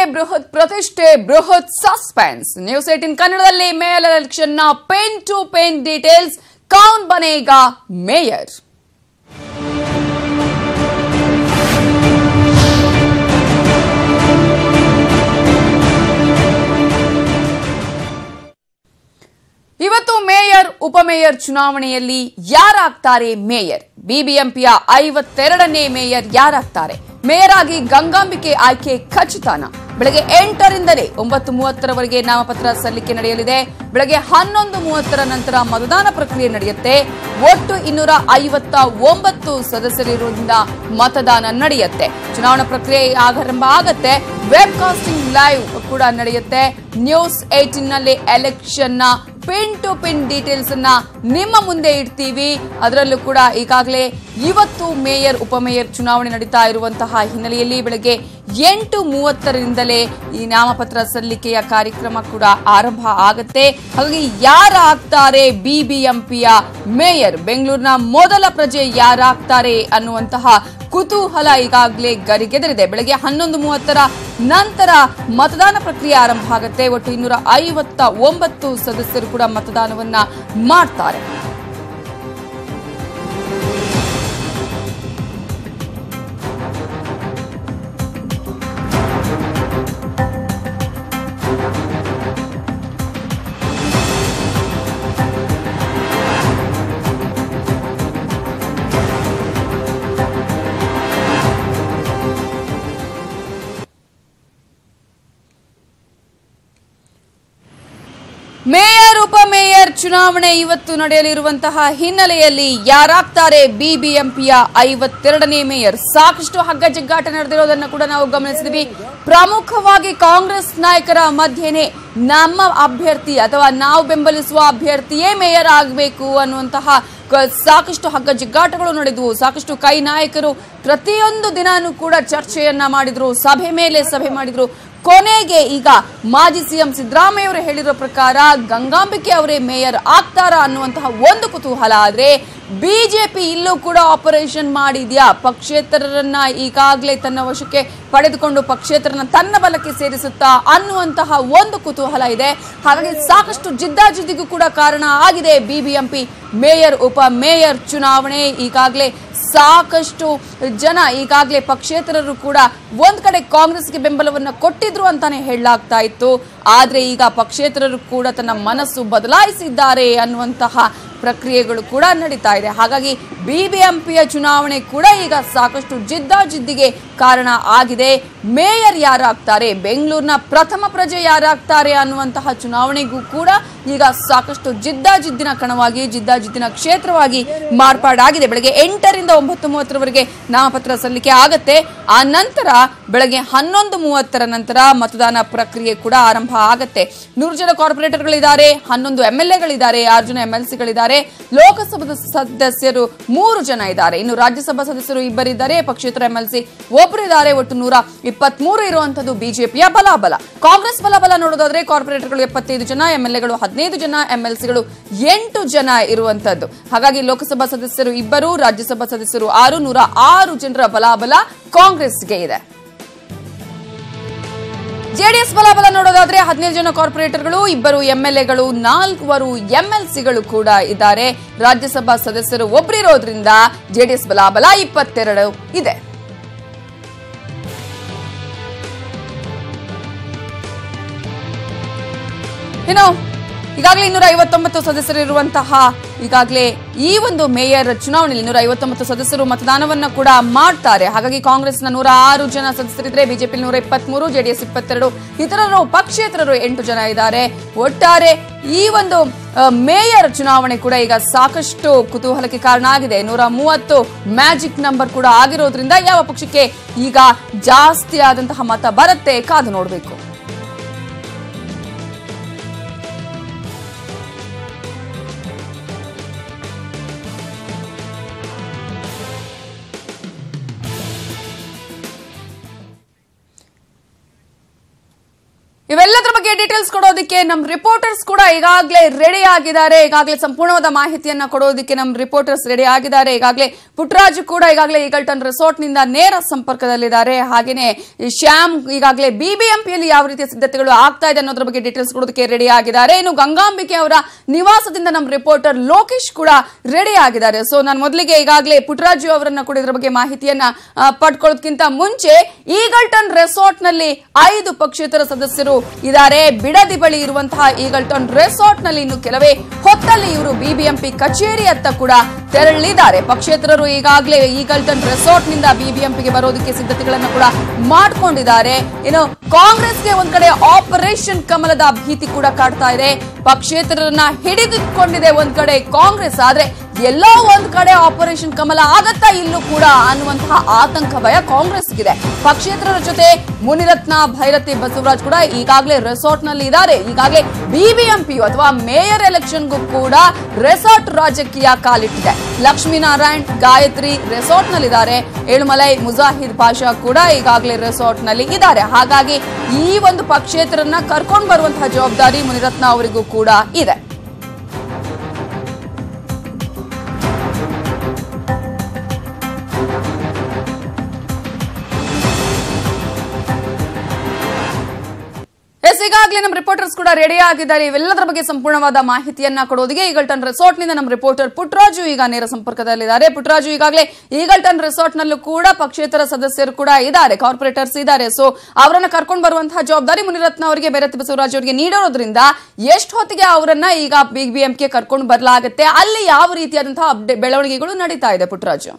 ಬೃಹತ್ ಪ್ರತಿಷ್ಠೆ ಬೃಹತ್ ಸಸ್ಪೆನ್ಸ್ ನ್ಯೂಸ್ 18 ಕನ್ನಡದಲ್ಲಿ ಮೇಯರ್ ಎಲೆಕ್ಷನ್ ನ ಪೆನ್ ಟು ಪೆನ್ ಡೀಟೇಲ್ಸ್ ಕೌನ್ ಬನೇಗಾ ಮೇಯರ್ ಇವತ್ತು ಮೇಯರ್ ಉಪಮೇಯರ್ ಚುನಾವಣೆಯಲ್ಲಿ ಯಾರಾಗ್ತಾರೆ ಮೇಯರ್ ಬಿಬಿಎಂಪಿಯ 52ನೇ ಮೇಯರ್ ಯಾರಾಗ್ತಾರೆ ಮೇಯರ್ ಆಗಿ ಗಂಗಾಂಬಿಕೆ ಆಯ್ಕೆ ಖಚಿತನಾ ಬೆಳಗ್ಗೆ 8 ರಿಂದಲೇ 9:30ರವರೆಗೆ ನಾಮಪತ್ರ ಸಲ್ಲಿಕೆ ನಡೆಯಲಿದೆ ಬೆಳಗ್ಗೆ 11:30ರ ನಂತರ ಮತದಾನ ಪ್ರಕ್ರಿಯೆ ನಡೆಯುತ್ತೆ ಒಟ್ಟು 259 ಸದಸ್ಯರಿರುವುದರಿಂದ ಮತದಾನ ನಡೆಯುತ್ತೆ ಚುನಾವಣಾ ಪ್ರಕ್ರಿಯೆ ಆರಂಭ ಆಗುತ್ತೆ ವೆಬ್ ಕಾಸ್ಟಿಂಗ್ ಲೈವ್ ಕೂಡ ನಡೆಯುತ್ತೆ ನ್ಯೂಸ್ 18 ನಲ್ಲಿ ಎಲೆಕ್ಷನ್ ನ ಪಿನ್ ಟು ಪಿನ್ ಡೀಟೇಲ್ಸ್ ಅನ್ನ ನಿಮ್ಮ ಮುಂದೆ ಇಡ್ತೀವಿ ಅದರಲ್ಲೂ ಕೂಡ ಈಗಾಗಲೇ ಇವತ್ತು ಮೇಯರ್ ಉಪಮೇಯರ್ ಚುನಾವಣೆ ನಡೀತಾ ಇರುವಂತಹ ಹಿನ್ನೆಲೆಯಲ್ಲಿ ಬೆಳಗ್ಗೆ 8:30ರಿಂದಲೇ ಈ ನಾಮಪತ್ರ ಸಲ್ಲಿಕೆಯ ಕಾರ್ಯಕ್ರಮ ಕೂಡ ಆರಂಭ ಆಗುತ್ತೆ ಹಾಗಾಗಿ ಯಾರಾಗ್ತಾರೆ ಬಿಬಿಎಂಪಿಯ ಮೇಯರ್ ಬೆಂಗಳೂರಿನ ಮೊದಲ ಪ್ರಜೆ ಯಾರಾಗ್ತಾರೆ ಅನ್ನುವಂತಹ ಕುತೂಹಲ ಈಗಾಗಲೇ ಗರಿಗೆದರಿದೆ ಬೆಳಗ್ಗೆ 11:30ರ ನಂತರ ಮತದಾನ ಪ್ರಕ್ರಿಯೆ ಆರಂಭ ಆಗುತ್ತೆ ಒಟ್ಟು 259 ಸದಸ್ಯರು ಕೂಡ ಮತದಾನವನ್ನ ಮಾಡ್ತಾರೆ ಮೇಯರ್ ಉಪಮೇಯರ್ ಚುನಾವಣೆ ಇವತ್ತು ನಡೆಯಲಿರುವಂತಹ ಹಿನ್ನೆಲೆಯಲ್ಲಿ ಯಾರಾಗ್ತಾರೆ ಬಿಬಿಎಂಪಿಯ 52ನೇ ಮೇಯರ್ ಸಾಕಷ್ಟು ಹಗ್ಗಜಗ್ಗಾಟ ನಡೆದಿರೋದನ್ನು ಕೂಡ ನಾವು ಗಮನಿಸಿದ್ವಿ ಪ್ರಮುಖವಾಗಿ ಕಾಂಗ್ರೆಸ್ ನಾಯಕರ ಮಧ್ಯೆನೇ ನಮ್ಮ ಅಭ್ಯರ್ಥಿ ಅಥವಾ ನಾವು ಬೆಂಬಲಿಸುವ ಅಭ್ಯರ್ಥಿಯೇ ಮೇಯರ್ ಆಗಬೇಕು ಅನ್ನುವಂತಹ ಸಾಕಷ್ಟು ಹಗ್ಗಜಗ್ಗಾಟಗಳು ನಡೆದವು ಸಾಕಷ್ಟು ಕೈ ನಾಯಕರು ಪ್ರತಿಯೊಂದು ದಿನಾನೂ ಕೂಡ ಚರ್ಚೆಯನ್ನ ಮಾಡಿದ್ರು ಸಭೆ ಮೇಲೆ ಸಭೆ ಮಾಡಿದ್ರು ಕೊನೆಗೆ ಈಗ ಮಾಜಿ ಸಿಎಂ ಸಿದ್ದರಾಮಯ್ಯ ಅವರು ಹೇಳಿರೋ ಪ್ರಕಾರ ಗಂಗಾಂಬಿಕೆ ಅವರೇ ಮೇಯರ್ ಆಗ್ತಾರಾ ಅನ್ನುವಂತಹ ಒಂದು ಕುತೂಹಲ ಆದ್ರೆ ಬಿಜೆಪಿ ಇಲ್ಲೂ ಕೂಡ ಆಪರೇಷನ್ ಮಾಡಿದ್ಯಾ ಪಕ್ಷೇತರರನ್ನ ಈಗಾಗಲೇ ತನ್ನ ವಶಕ್ಕೆ ಪಡೆದುಕೊಂಡು ಪಕ್ಷೇತರನ್ನ ತನ್ನ ಬಲಕ್ಕೆ ಸೇರಿಸುತ್ತಾ ಅನ್ನುವಂತಹ ಒಂದು ಕುತೂಹಲ ಇದೆ ಹಾಗಾಗಿ ಸಾಕಷ್ಟು ಜಿದ್ದಾಜಿದ್ದಿಗೂ ಕೂಡ ಕಾರಣ ಆಗಿದೆ ಬಿಬಿಎಂಪಿ ಮೇಯರ್ ಉಪ ಮೇಯರ್ ಚುನಾವಣೆ ಈಗಾಗಲೇ ಸಾಕಷ್ಟು ಜನ ಈಗಾಗಲೇ ಪಕ್ಷೇತರರು ಕೂಡ ಒಂದ್ ಕಡೆ ಕಾಂಗ್ರೆಸ್ಗೆ ಬೆಂಬಲವನ್ನ ಕೊಟ್ಟಿದ್ರು ಅಂತಾನೆ ಹೇಳಲಾಗ್ತಾ ಇತ್ತು ಆದ್ರೆ ಈಗ ಪಕ್ಷೇತರರು ಕೂಡ ತನ್ನ ಮನಸ್ಸು ಬದಲಾಯಿಸಿದ್ದಾರೆ ಅನ್ನುವಂತಹ ಪ್ರಕ್ರಿಯೆಗಳು ಕೂಡ ನಡೀತಾ ಇದೆ ಹಾಗಾಗಿ ಬಿಬಿಎಂಪಿಯ ಚುನಾವಣೆ ಕೂಡ ಈಗ ಸಾಕಷ್ಟು ಜಿದ್ದಾಜಿದ್ದಿಗೆ ಕಾರಣ ಆಗಿದೆ ಮೇಯರ್ ಯಾರಾಗ್ತಾರೆ ಬೆಂಗಳೂರಿನ ಪ್ರಥಮ ಪ್ರಜೆ ಯಾರಾಗ್ತಾರೆ ಅನ್ನುವಂತಹ ಚುನಾವಣೆಗೂ ಕೂಡ ಈಗ ಸಾಕಷ್ಟು ಜಿದ್ದಾಜಿದ್ದಿನ ಕಣವಾಗಿ ಜಿದ್ದಾಜಿದ್ದಿನ ಕ್ಷೇತ್ರವಾಗಿ ಮಾರ್ಪಾಡಾಗಿದೆ ಬೆಳಗ್ಗೆ 8 ರಿಂದ 9:30ರವರೆಗೆ ನಾಮಪತ್ರ ಸಲ್ಲಿಕೆ ಆಗುತ್ತೆ ಆ ನಂತರ ಬೆಳಗ್ಗೆ 11:30ರ ನಂತರ ಮತದಾನ ಪ್ರಕ್ರಿಯೆ ಕೂಡ ಆರಂಭ ಆಗುತ್ತೆ 100 ಜನ ಕಾರ್ಪೊರೇಟರ್ಗಳಿದ್ದಾರೆ 11 ಎಂಎಲ್ಎಗಳಿದ್ದಾರೆ 6 ಜನ ಎಂಎಲ್ಸಿಗಳಿದ್ದಾರೆ ಲೋಕಸಭಾ ಸದಸ್ಯರು 3 ಜನ ಇದ್ದಾರೆ ಇನ್ನು ರಾಜ್ಯಸಭಾ ಸದಸ್ಯರು 2 ಇದ್ದಾರೆ ಪಕ್ಷೇತರ ಎಂಎಲ್ಸಿ 1 ಇದ್ದಾರೆ ಒಟ್ಟು 123 ಇರುವಂತದ್ದು ಬಿಜೆಪಿಯ ಬಲಾಬಲ ಕಾಂಗ್ರೆಸ್ ಬಲಾಬಲ ನೋಡೋದಾದ್ರೆ ಕಾರ್ಪೊರೇಟರ್ಗಳು 75 ಜನ ಎಂಎಲ್ಎಗಳು 15 ಜನ ಎಂಎಲ್ಸಿಗಳು 8 ಜನ ಇರುವಂತದ್ದು ಹಾಗಾಗಿ ಲೋಕಸಭಾ ಸದಸ್ಯರು 2 ರಾಜ್ಯಸಭಾ ಸದಸ್ಯರು 6 106 ಜನರ ಬಲಾಬಲ ಕಾಂಗ್ರೆಸ್ಗೆ ಇದೆ ಜೆಡಿಎಸ್ ಬಲಾಬಲ ನೋಡೋದಾದ್ರೆ 17 ಜನ ಕಾರ್ಪೊರೇಟರ್ಗಳು 2 ಎಂಎಲ್ಎಗಳು 4 ಎಂಎಲ್ಸಿಗಳು ಕೂಡ ಇದ್ದಾರೆ ರಾಜ್ಯಸಭಾ ಸದಸ್ಯರು 1 ಇರೋದ್ರಿಂದ ಜೆಡಿಎಸ್ ಬಲಾಬಲ 22 ಇದೆ ಇನ್ನು ಈಗಾಗಲೇ 259 ಸದಸ್ಯರಿರುವಂತಹ ಈಗಾಗಲೇ ಈ ಒಂದು ಮೇಯರ್ ಚುನಾವಣೆಯಲ್ಲಿ 259 ಸದಸ್ಯರು ಮತದಾನವನ್ನ ಕೂಡ ಮಾಡ್ತಾರೆ ಹಾಗಾಗಿ ಕಾಂಗ್ರೆಸ್ನ 106 ಜನ ಸದಸ್ಯರಿದ್ರೆ ಬಿಜೆಪಿ 123 ಜೆಡಿಎಸ್ 22 ಇತರರು ಪಕ್ಷೇತರರು 8 ಜನ ಇದ್ದಾರೆ ಒಟ್ಟಾರೆ ಈ ಒಂದು ಮೇಯರ್ ಚುನಾವಣೆ ಕೂಡ ಈಗ ಸಾಕಷ್ಟು ಕುತೂಹಲಕ್ಕೆ ಕಾರಣ ಆಗಿದೆ 130 ಮ್ಯಾಜಿಕ್ ನಂಬರ್ ಕೂಡ ಆಗಿರೋದ್ರಿಂದ ಯಾವ ಪಕ್ಷಕ್ಕೆ ಈಗ ಜಾಸ್ತಿ ಆದಂತಹ ಮತ ಬರುತ್ತೆ ಕಾದು ನೋಡಬೇಕು ಇವೆಲ್ಲದರ ಬಗ್ಗೆ ಡೀಟೇಲ್ಸ್ ಕೊಡೋದಕ್ಕೆ ನಮ್ಮ ರಿಪೋರ್ಟರ್ಸ್ ಕೂಡ ಈಗಾಗಲೇ ರೆಡಿ ಆಗಿದ್ದಾರೆ. ಈಗಾಗಲೇ ಸಂಪೂರ್ಣವಾದ ಮಾಹಿತಿಯನ್ನ ಕೊಡೋದಕ್ಕೆ ನಮ್ಮ ರಿಪೋರ್ಟರ್ಸ್ ರೆಡಿ ಆಗಿದ್ದಾರೆ. ಈಗಾಗಲೇ ಪುಟ್ಟರಾಜು ಕೂಡ ಈಗಾಗಲೇ ಈಗಲ್ಟನ್ ರೆಸಾರ್ಟ್ ನಿಂದ ನೇರ ಸಂಪರ್ಕದಲ್ಲಿದ್ದಾರೆ. ಹಾಗೇನೆ ಶ್ಯಾಮ್ ಈಗಾಗಲೇ ಬಿಬಿಎಂಪಿಯಲ್ಲಿ ಯಾವ ರೀತಿಯ ಸಿದ್ಧತೆಗಳು ಆಗ್ತಾ ಇದೆ ಅನ್ನೋದ್ರ ಬಗ್ಗೆ ಡೀಟೇಲ್ಸ್ ಕೊಡೋದಕ್ಕೆ ರೆಡಿ ಆಗಿದ್ದಾರೆ. ಇನ್ನು ಗಂಗಾಂಬಿಕೆ ಅವರ ನಿವಾಸದಿಂದ ನಮ್ಮ ರಿಪೋರ್ಟರ್ ಲೋಕೇಶ್ ಕೂಡ ರೆಡಿ ಆಗಿದ್ದಾರೆ. ಸೊ ನಾನು ಮೊದಲಿಗೆ ಈಗಾಗಲೇ ಪುಟ್ಟರಾಜು ಅವರನ್ನ ಕೂಡ ಇದರ ಬಗ್ಗೆ ಮಾಹಿತಿಯನ್ನ ಪಡ್ಕೊಳ್ಳೋದಕ್ಕಿಂತ ಮುಂಚೆ ಈಗಲ್ಟನ್ ರೆಸಾರ್ಟ್ ನಲ್ಲಿ 5 ಪಕ್ಷೇತರ ಸದಸ್ಯರು ಇದ್ದಾರೆ. ಬಿಡದಿ ಬಳಿ ಇರುವಂತಹ ಈಗಲ್ಟನ್ ರೆಸಾರ್ಟ್ ನಲ್ಲಿ ಇನ್ನು ಕೆಲವೇ ಹೊತ್ತಲ್ಲಿ ಇವರು ಬಿಬಿಎಂಪಿ ಕಚೇರಿಯತ್ತ ಕೂಡ ತೆರಳಿದ್ದಾರೆ. ಪಕ್ಷೇತರರು ಈಗಾಗಲೇ ಈಗಲ್ಟನ್ ರೆಸಾರ್ಟ್ ನಿಂದ ಬಿಬಿಎಂಪಿಗೆ ಬರೋದಕ್ಕೆ ಸಿದ್ಧತೆಗಳನ್ನು ಕೂಡ ಮಾಡಿಕೊಂಡಿದ್ದಾರೆ. ಇನ್ನು ಕಾಂಗ್ರೆಸ್ಗೆ ಒಂದ್ ಕಡೆ ಆಪರೇಷನ್ ಕಮಲದ ಭೀತಿ ಕೂಡ ಕಾಡ್ತಾ ಇದೆ. ಪಕ್ಷೇತರರನ್ನ ಹಿಡಿದಿಟ್ಕೊಂಡಿದೆ ಒಂದ್ ಕಡೆ ಕಾಂಗ್ರೆಸ್, ಆದ್ರೆ ಎಲ್ಲೋ ಒಂದ್ ಕಡೆ ಆಪರೇಷನ್ ಕಮಲ ಆಗತ್ತಾ ಇಲ್ಲೂ ಕೂಡ ಅನ್ನುವಂತಹ ಆತಂಕ ಭಯ ಕಾಂಗ್ರೆಸ್ಗಿದೆ. ಪಕ್ಷೇತರರ ಜೊತೆ ಮುನಿರತ್ನ, ಭೈರತಿ ಬಸವರಾಜ್ ಕೂಡ ಈಗಾಗಲೇ ರೆಸಾರ್ಟ್ ನಲ್ಲಿ ಇದ್ದಾರೆ. ಈಗಾಗಲೇ ಬಿಬಿಎಂಪಿಯು ಅಥವಾ ಮೇಯರ್ ಎಲೆಕ್ಷನ್ಗೂ ಕೂಡ ರೆಸಾರ್ಟ್ ರಾಜಕೀಯ ಕಾಲಿಟ್ಟಿದೆ. ಲಕ್ಷ್ಮೀನಾರಾಯಣ್, ಗಾಯತ್ರಿ ರೆಸಾರ್ಟ್ ನಲ್ಲಿದ್ದಾರೆ. ಏಳುಮಲೈ, ಮುಜಾಹಿದ್ ಪಾಷಾ ಕೂಡ ಈಗಾಗಲೇ ರೆಸಾರ್ಟ್ ನಲ್ಲಿ ಇದ್ದಾರೆ. ಹಾಗಾಗಿ ಈ ಒಂದು ಪಕ್ಷೇತರನ್ನ ಕರ್ಕೊಂಡು ಬರುವಂತಹ ಜವಾಬ್ದಾರಿ ಮುನಿರತ್ನ ಅವರಿಗೂ ಕೂಡ ಇದೆ. ಈಗಾಗಲೇ ನಮ್ಮ ರಿಪೋರ್ಟರ್ಸ್ ಕೂಡ ರೆಡಿ ಆಗಿದ್ದಾರೆ. ಇವೆಲ್ಲದರ ಬಗ್ಗೆ ಸಂಪೂರ್ಣವಾದ ಮಾಹಿತಿಯನ್ನ ಕೊಡೋದಿಗೆ ಈಗಲ್ಟನ್ ರೆಸಾರ್ಟ್ ನಿಂದ ನಮ್ಮ ರಿಪೋರ್ಟರ್ ಪುಟ್ಟರಾಜು ಈಗ ನೇರ ಸಂಪರ್ಕದಲ್ಲಿದ್ದಾರೆ. ಪುಟ್ಟರಾಜು, ಈಗಾಗಲೇ ಈಗಲ್ಟನ್ ರೆಸಾರ್ಟ್ ನಲ್ಲೂ ಕೂಡ ಪಕ್ಷೇತರ ಸದಸ್ಯರು ಕೂಡ ಇದ್ದಾರೆ, ಕಾರ್ಪೊರೇಟರ್ಸ್ ಇದ್ದಾರೆ. ಸೊ ಅವರನ್ನ ಕರ್ಕೊಂಡು ಬರುವಂತಹ ಜವಾಬ್ದಾರಿ ಮುನಿರತ್ನ ಅವರಿಗೆ, ಭೈರತಿ ಬಸವರಾಜ್ ಅವರಿಗೆ ನೀಡಿರೋದ್ರಿಂದ ಎಷ್ಟು ಹೊತ್ತಿಗೆ ಅವರನ್ನ ಈಗ ಬಿಬಿಎಂಪಿಗೆ ಕರ್ಕೊಂಡು ಬರಲಾಗುತ್ತೆ, ಅಲ್ಲಿ ಯಾವ ರೀತಿಯಾದಂತಹ ಬೆಳವಣಿಗೆಗಳು ನಡೀತಾ ಇದೆ ಪುಟ್ಟರಾಜು?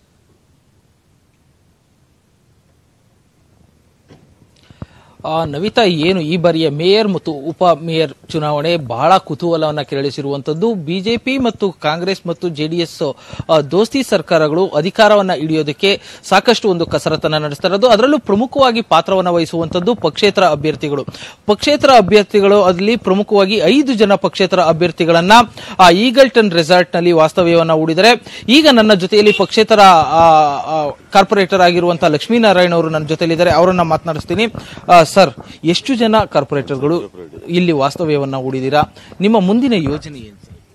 ನವಿತಾ, ಏನು ಈ ಬಾರಿಯ ಮೇಯರ್ ಮತ್ತು ಉಪ ಮೇಯರ್ ಚುನಾವಣೆ ಬಹಳ ಕುತೂಹಲವನ್ನು ಕೆರಳಿಸಿರುವಂತದ್ದು. ಬಿಜೆಪಿ ಮತ್ತು ಕಾಂಗ್ರೆಸ್ ಮತ್ತು ಜೆಡಿಎಸ್ ದೋಸ್ತಿ ಸರ್ಕಾರಗಳು ಅಧಿಕಾರವನ್ನ ಹಿಡಿಯೋದಕ್ಕೆ ಸಾಕಷ್ಟು ಒಂದು ಕಸರತ್ತನ್ನ ನಡೆಸ್ತಾ ಇರೋದು. ಅದರಲ್ಲೂ ಪ್ರಮುಖವಾಗಿ ಪಾತ್ರವನ್ನು ವಹಿಸುವಂತದ್ದು ಪಕ್ಷೇತರ ಅಭ್ಯರ್ಥಿಗಳು. ಪಕ್ಷೇತರ ಅಭ್ಯರ್ಥಿಗಳು ಅಲ್ಲಿ ಪ್ರಮುಖವಾಗಿ 5 ಜನ ಪಕ್ಷೇತರ ಅಭ್ಯರ್ಥಿಗಳನ್ನ ಈಗಲ್ಟನ್ ರೆಸಾರ್ಟ್ ನಲ್ಲಿ ವಾಸ್ತವ್ಯವನ್ನ ಹೂಡಿದರೆ. ಈಗ ನನ್ನ ಜೊತೆಯಲ್ಲಿ ಪಕ್ಷೇತರ ಕಾರ್ಪೊರೇಟರ್ ಆಗಿರುವಂತಹ ಲಕ್ಷ್ಮೀನಾರಾಯಣ್ ಅವರು ನನ್ನ ಜೊತೆಲಿದ್ದಾರೆ. ಅವರನ್ನ ಮಾತನಾಡಿಸ್ತೀನಿ. ಸರ್, ಎಷ್ಟು ಜನ ಕಾರ್ಪೊರೇಟರ್ಗಳು ಇಲ್ಲಿ ವಾಸ್ತವ್ಯವನ್ನ ಹೂಡಿದ್ದೀರಾ? ನಿಮ್ಮ ಮುಂದಿನ ಯೋಜನೆ ಏನು?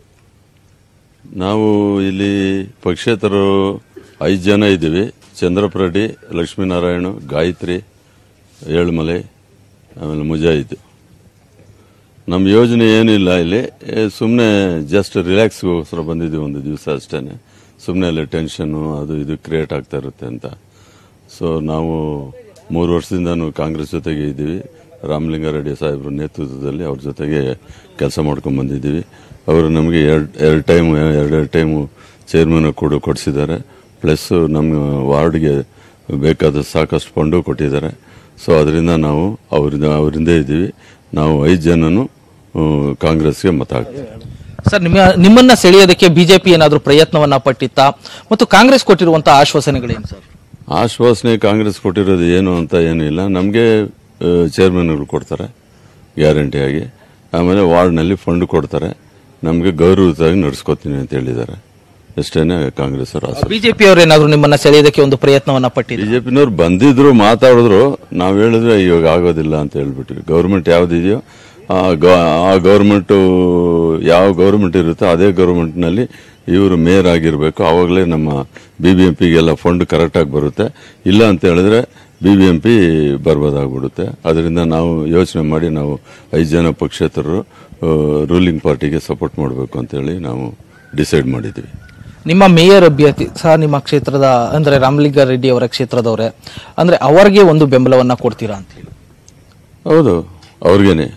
ನಾವು ಇಲ್ಲಿ ಪಕ್ಷೇತರು 5 ಜನ ಇದ್ದೀವಿ. ಚಂದ್ರಪ್ಪ ರೆಡ್ಡಿ, ಲಕ್ಷ್ಮೀನಾರಾಯಣ, ಗಾಯತ್ರಿ, ಏಳುಮಲೆ, ಆಮೇಲೆ ಮುಜಾಹಿದ್. ನಮ್ಮ ಯೋಜನೆ ಏನಿಲ್ಲ, ಇಲ್ಲಿ ಸುಮ್ಮನೆ ಜಸ್ಟ್ ರಿಲ್ಯಾಕ್ಸ್ಗೋಸ್ಕರ ಬಂದಿದ್ದೀವಿ. ಒಂದು ದಿವಸ ಅಷ್ಟೇ. ಸುಮ್ಮನೆ ಅಲ್ಲಿ ಟೆನ್ಷನ್ನು ಅದು ಇದು ಕ್ರಿಯೇಟ್ ಆಗ್ತಾ ಇರುತ್ತೆ ಅಂತ. ಸೊ ನಾವು 3 ವರ್ಷದಿಂದ ಕಾಂಗ್ರೆಸ್ ಜೊತೆಗೆ ಇದ್ದೀವಿ. ರಾಮಲಿಂಗಾರೆಡ್ಡಿ ಸಾಹೇಬ್ರ ನೇತೃತ್ವದಲ್ಲಿ ಅವ್ರ ಜೊತೆಗೆ ಕೆಲಸ ಮಾಡ್ಕೊಂಡು ಬಂದಿದ್ದೀವಿ. ಅವರು ನಮಗೆ ಎರಡು ಟೈಮು ಚೇರ್ಮನ್ ಕೂಡ ಕೊಡಿಸಿದ್ದಾರೆ. ಪ್ಲಸ್ ನಮ್ಮ ವಾರ್ಡ್ಗೆ ಬೇಕಾದ ಸಾಕಷ್ಟು ಫಂಡು ಕೊಟ್ಟಿದ್ದಾರೆ. ಸೊ ಅದರಿಂದ ನಾವು ಅವರಿಂದ ಇದ್ದೀವಿ. ನಾವು 5 ಜನನು ಕಾಂಗ್ರೆಸ್ಗೆ ಮತ ಹಾಕ್ತೀವಿ. ಸರ್, ನಿಮ್ಮನ್ನ ಸೆಳೆಯೋದಕ್ಕೆ ಬಿಜೆಪಿ ಏನಾದರೂ ಪ್ರಯತ್ನವನ್ನ ಪಟ್ಟಿತ್ತಾ? ಮತ್ತು ಕಾಂಗ್ರೆಸ್ ಕೊಟ್ಟಿರುವಂತಹ ಆಶ್ವಾಸನೆಗಳೇನು ಸರ್? ಆಶ್ವಾಸನೆ ಕಾಂಗ್ರೆಸ್ ಕೊಟ್ಟಿರೋದು ಏನು ಅಂತ ಏನಿಲ್ಲ. ನಮಗೆ ಚೇರ್ಮನ್ಗಳು ಕೊಡ್ತಾರೆ ಗ್ಯಾರಂಟಿಯಾಗಿ. ಆಮೇಲೆ ವಾರ್ಡ್ನಲ್ಲಿ ಫಂಡ್ ಕೊಡ್ತಾರೆ. ನಮಗೆ ಗೌರವವಾಗಿ ನಡೆಸ್ಕೊತೀನಿ ಅಂತ ಹೇಳಿದ್ದಾರೆ. ಅಷ್ಟೇನೆ ಕಾಂಗ್ರೆಸ್ ಅವರು. ಬಿಜೆಪಿ ಅವರು ಏನಾದ್ರು ನಿಮ್ಮನ್ನ ಸೆಳೆಯೋದಕ್ಕೆ ಒಂದು ಪ್ರಯತ್ನವನ್ನ ಪಟ್ಟಿದ್ರು? ಬಿಜೆಪಿನವ್ರು ಬಂದಿದ್ರು, ಮಾತಾಡಿದ್ರು. ನಾವು ಹೇಳಿದ್ರೆ ಇವಾಗ ಆಗೋದಿಲ್ಲ ಅಂತ ಹೇಳ್ಬಿಟ್ವಿ. ಗೌರ್ಮೆಂಟ್ ಯಾವ್ದಿದೆಯೋ ಆ ಗೌರ್ಮೆಂಟ್, ಯಾವ ಗೌರ್ಮೆಂಟ್ ಇರುತ್ತೋ ಅದೇ ಗೌರ್ಮೆಂಟ್ನಲ್ಲಿ ಇವರು ಮೇಯರ್ ಆಗಿರಬೇಕು. ಆವಾಗಲೇ ನಮ್ಮ ಬಿಬಿಎಂಪಿಗೆಲ್ಲ ಫಂಡ್ ಕರೆಕ್ಟಾಗಿ ಬರುತ್ತೆ. ಇಲ್ಲ ಅಂತ ಹೇಳಿದ್ರೆ ಬಿಬಿಎಂಪಿ ಬರ್ಬೋದಾಗ್ಬಿಡುತ್ತೆ. ಅದರಿಂದ ನಾವು ಯೋಚನೆ ಮಾಡಿ ನಾವು 5 ಜನ ಪಕ್ಷೇತರರು ರೂಲಿಂಗ್ ಪಾರ್ಟಿಗೆ ಸಪೋರ್ಟ್ ಮಾಡಬೇಕು ಅಂತೇಳಿ ನಾವು ಡಿಸೈಡ್ ಮಾಡಿದ್ವಿ. ನಿಮ್ಮ ಮೇಯರ್ ಅಭ್ಯರ್ಥಿ ಸಹ ನಿಮ್ಮ ಕ್ಷೇತ್ರದ ಅಂದ್ರೆ ರಾಮಲಿಂಗಾರೆಡ್ಡಿ ಅವರ ಕ್ಷೇತ್ರದವರೇ, ಅಂದ್ರೆ ಅವರಿಗೆ ಒಂದು ಬೆಂಬಲವನ್ನ ಕೊಡ್ತೀರಾ ಅಂತ ಹೇಳಿ? ಹೌದು, ಅವ್ರಿಗೇನೆ,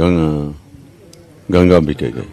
ಗಂಗಾಂಬಿಕೆಗೆ.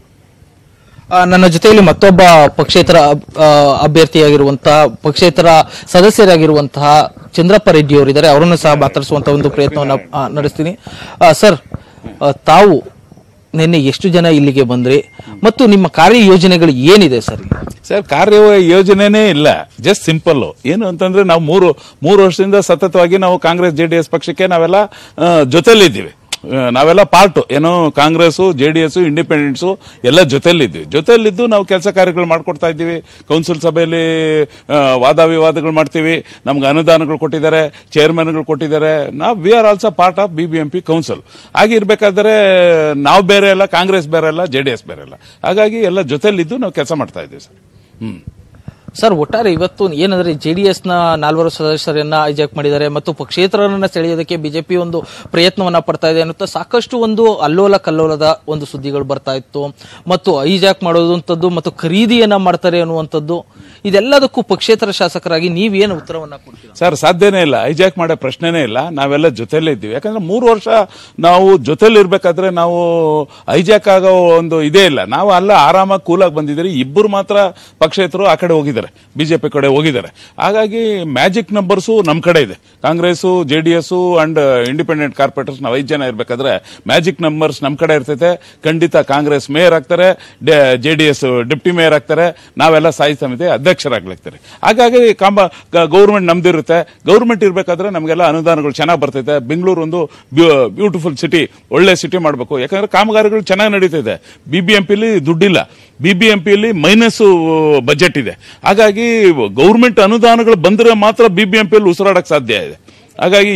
ನನ್ನ ಜೊತೆಯಲ್ಲಿ ಮತ್ತೊಬ್ಬ ಪಕ್ಷೇತರ ಅಭ್ಯರ್ಥಿಯಾಗಿರುವಂತಹ ಪಕ್ಷೇತರ ಸದಸ್ಯರಾಗಿರುವಂತಹ ಚಂದ್ರಪ್ಪ ರೆಡ್ಡಿ ಅವರಿದ್ದಾರೆ. ಅವರನ್ನು ಸಹ ಮಾತಾಡಿಸುವಂತಹ ಒಂದು ಪ್ರಯತ್ನವನ್ನು ನಡೆಸ್ತೀನಿ. ಸರ್, ತಾವು ನಿನ್ನೆ ಎಷ್ಟು ಜನ ಇಲ್ಲಿಗೆ ಬಂದ್ರಿ ಮತ್ತು ನಿಮ್ಮ ಕಾರ್ಯ ಯೋಜನೆಗಳು ಏನಿದೆ ಸರ್? ಸರ್, ಕಾರ್ಯ ಯೋಜನೆನೇ ಇಲ್ಲ. Just simple. ಏನು ಅಂತಂದ್ರೆ ನಾವು ಮೂರು ವರ್ಷದಿಂದ ಸತತವಾಗಿ ನಾವು ಕಾಂಗ್ರೆಸ್ ಜೆಡಿಎಸ್ ಪಕ್ಷಕ್ಕೆ ನಾವೆಲ್ಲ ಜೊತೆಲಿದ್ದೀವಿ. ನಾವೆಲ್ಲ ಪಾರ್ಟ್ ಏನೋ ಕಾಂಗ್ರೆಸ್ JDS ಇಂಡಿಪೆಂಡೆನ್ಸ್ ಎಲ್ಲ ಜೊತೆಲಿದ್ದು ನಾವು ಕೆಲಸ ಕಾರ್ಯಗಳು ಮಾಡ್ಕೊಡ್ತಾ ಇದ್ದೀವಿ. ಕೌನ್ಸಿಲ್ ಸಭೆಯಲ್ಲಿ ವಾದ ವಿವಾದಗಳು ಮಾಡ್ತೀವಿ. ನಮ್ಗೆ ಅನುದಾನಗಳು ಕೊಟ್ಟಿದ್ದಾರೆ, ಚೇರ್ಮನ್ಗಳು ಕೊಟ್ಟಿದ್ದಾರೆ. ನಾವು we are also part of BBMP council. ಆಗಿರ್ಬೇಕಾದ್ರೆ ನಾವು ಬೇರೆ ಅಲ್ಲ, ಕಾಂಗ್ರೆಸ್ ಬೇರೆ ಅಲ್ಲ, JDS ಬೇರೆ ಅಲ್ಲ. ಹಾಗಾಗಿ ಎಲ್ಲ ಜೊತೆಲಿದ್ದು ನಾವು ಕೆಲಸ ಮಾಡ್ತಾ ಇದ್ದೀವಿ ಸರ್. ಸರ್, ಒಟ್ಟಾರೆ ಇವತ್ತು ಏನಂದ್ರೆ JDS ನ 4 ಸದಸ್ಯರನ್ನ ಹೈಜಾಕ್ ಮಾಡಿದ್ದಾರೆ ಮತ್ತು ಪಕ್ಷೇತರರನ್ನ ಸೆಳೆಯೋದಕ್ಕೆ ಬಿಜೆಪಿ ಒಂದು ಪ್ರಯತ್ನವನ್ನ ಪಡ್ತಾ ಇದೆ ಅನ್ನುತ್ತಾ ಸಾಕಷ್ಟು ಒಂದು ಅಲ್ಲೋಲ ಕಲ್ಲೋಲದ ಒಂದು ಸುದ್ದಿಗಳು ಬರ್ತಾ ಇತ್ತು. ಮತ್ತು ಹೈಜಾಕ್ ಮಾಡೋದಂಥದ್ದು ಮತ್ತು ಖರೀದಿಯನ್ನ ಮಾಡ್ತಾರೆ ಅನ್ನುವಂಥದ್ದು, ಇದೆಲ್ಲದಕ್ಕೂ ಪಕ್ಷೇತರ ಶಾಸಕರಾಗಿ ನೀವೇನು ಉತ್ತರವನ್ನ ಕೊಡ್ತೀರಾ? ಸರ್, ಸಾಧ್ಯನೇ ಇಲ್ಲ. ಹೈಜಾಕ್ ಮಾಡೋ ಪ್ರಶ್ನೆನೇ ಇಲ್ಲ. ನಾವೆಲ್ಲ ಜೊತೆಲೇ ಇದ್ದೀವಿ. ಯಾಕಂದ್ರೆ 3 ವರ್ಷ ನಾವು ಜೊತೆಲಿ ಇರ್ಬೇಕಾದ್ರೆ ನಾವು ಹೈಜಾಕ್ ಆಗೋ ಒಂದು ಇದೇ ಇಲ್ಲ. ನಾವು ಅಲ್ಲ ಆರಾಮಾಗಿ ಕೂಲಾಗಿ ಬಂದಿದ್ದೀರಿ. ಇಬ್ಬರು ಮಾತ್ರ ಪಕ್ಷೇತರು ಆ ಕಡೆ ಹೋಗಿದ್ದಾರೆ, ಬಿಜೆಪಿ ಕಡೆ ಹೋಗಿದ್ದಾರೆ. ಹಾಗಾಗಿ ಮ್ಯಾಜಿಕ್ ನಂಬರ್ಸು ನಮ್ ಕಡೆ ಇದೆ. Congress, JDS and independent corporators ನಾವು 5 ಜನ ಇರ್ಬೇಕಾದ್ರೆ ಮ್ಯಾಜಿಕ್ ನಂಬರ್ಸ್ ನಮ್ ಕಡೆ ಇರ್ತೈತೆ. ಖಂಡಿತ ಕಾಂಗ್ರೆಸ್ ಮೇಯರ್ ಆಗ್ತಾರೆ, JDS ಡೆಪ್ಟಿ ಮೇಯರ್ ಆಗ್ತಾರೆ, ನಾವೆಲ್ಲ ಸ್ಥಾಯಿ ಸಮಿತಿ ಅಧ್ಯಕ್ಷರಾಗ್ಲಿಕ್ತಾರೆ. ಹಾಗಾಗಿ ಗೌರ್ಮೆಂಟ್ ನಮ್ದಿರುತ್ತೆ. ಗೌರ್ಮೆಂಟ್ ಇರ್ಬೇಕಾದ್ರೆ ನಮಗೆಲ್ಲ ಅನುದಾನಗಳು ಚೆನ್ನಾಗಿ ಬರ್ತೈತೆ. ಬೆಂಗಳೂರು ಒಂದು ಬ್ಯೂಟಿಫುಲ್ ಸಿಟಿ, ಒಳ್ಳೆ ಸಿಟಿ ಮಾಡಬೇಕು. ಯಾಕಂದ್ರೆ ಕಾಮಗಾರಿಗಳು ಚೆನ್ನಾಗಿ ನಡೀತಿದೆ. BBMPಲಿ ದುಡ್ಡಿಲ್ಲ, BBMPಲಿ ಮೈನಸ್ ಬಜೆಟ್ ಇದೆ. ಹಾಗಾಗಿ ಗೌರ್ಮೆಂಟ್ ಅನುದಾನಗಳು ಬಂದ್ರೆ ಮಾತ್ರ BBMPಯಲ್ಲಿ ಉಸಿರಾಡಕ್ ಸಾಧ್ಯ ಇದೆ. ಹಾಗಾಗಿ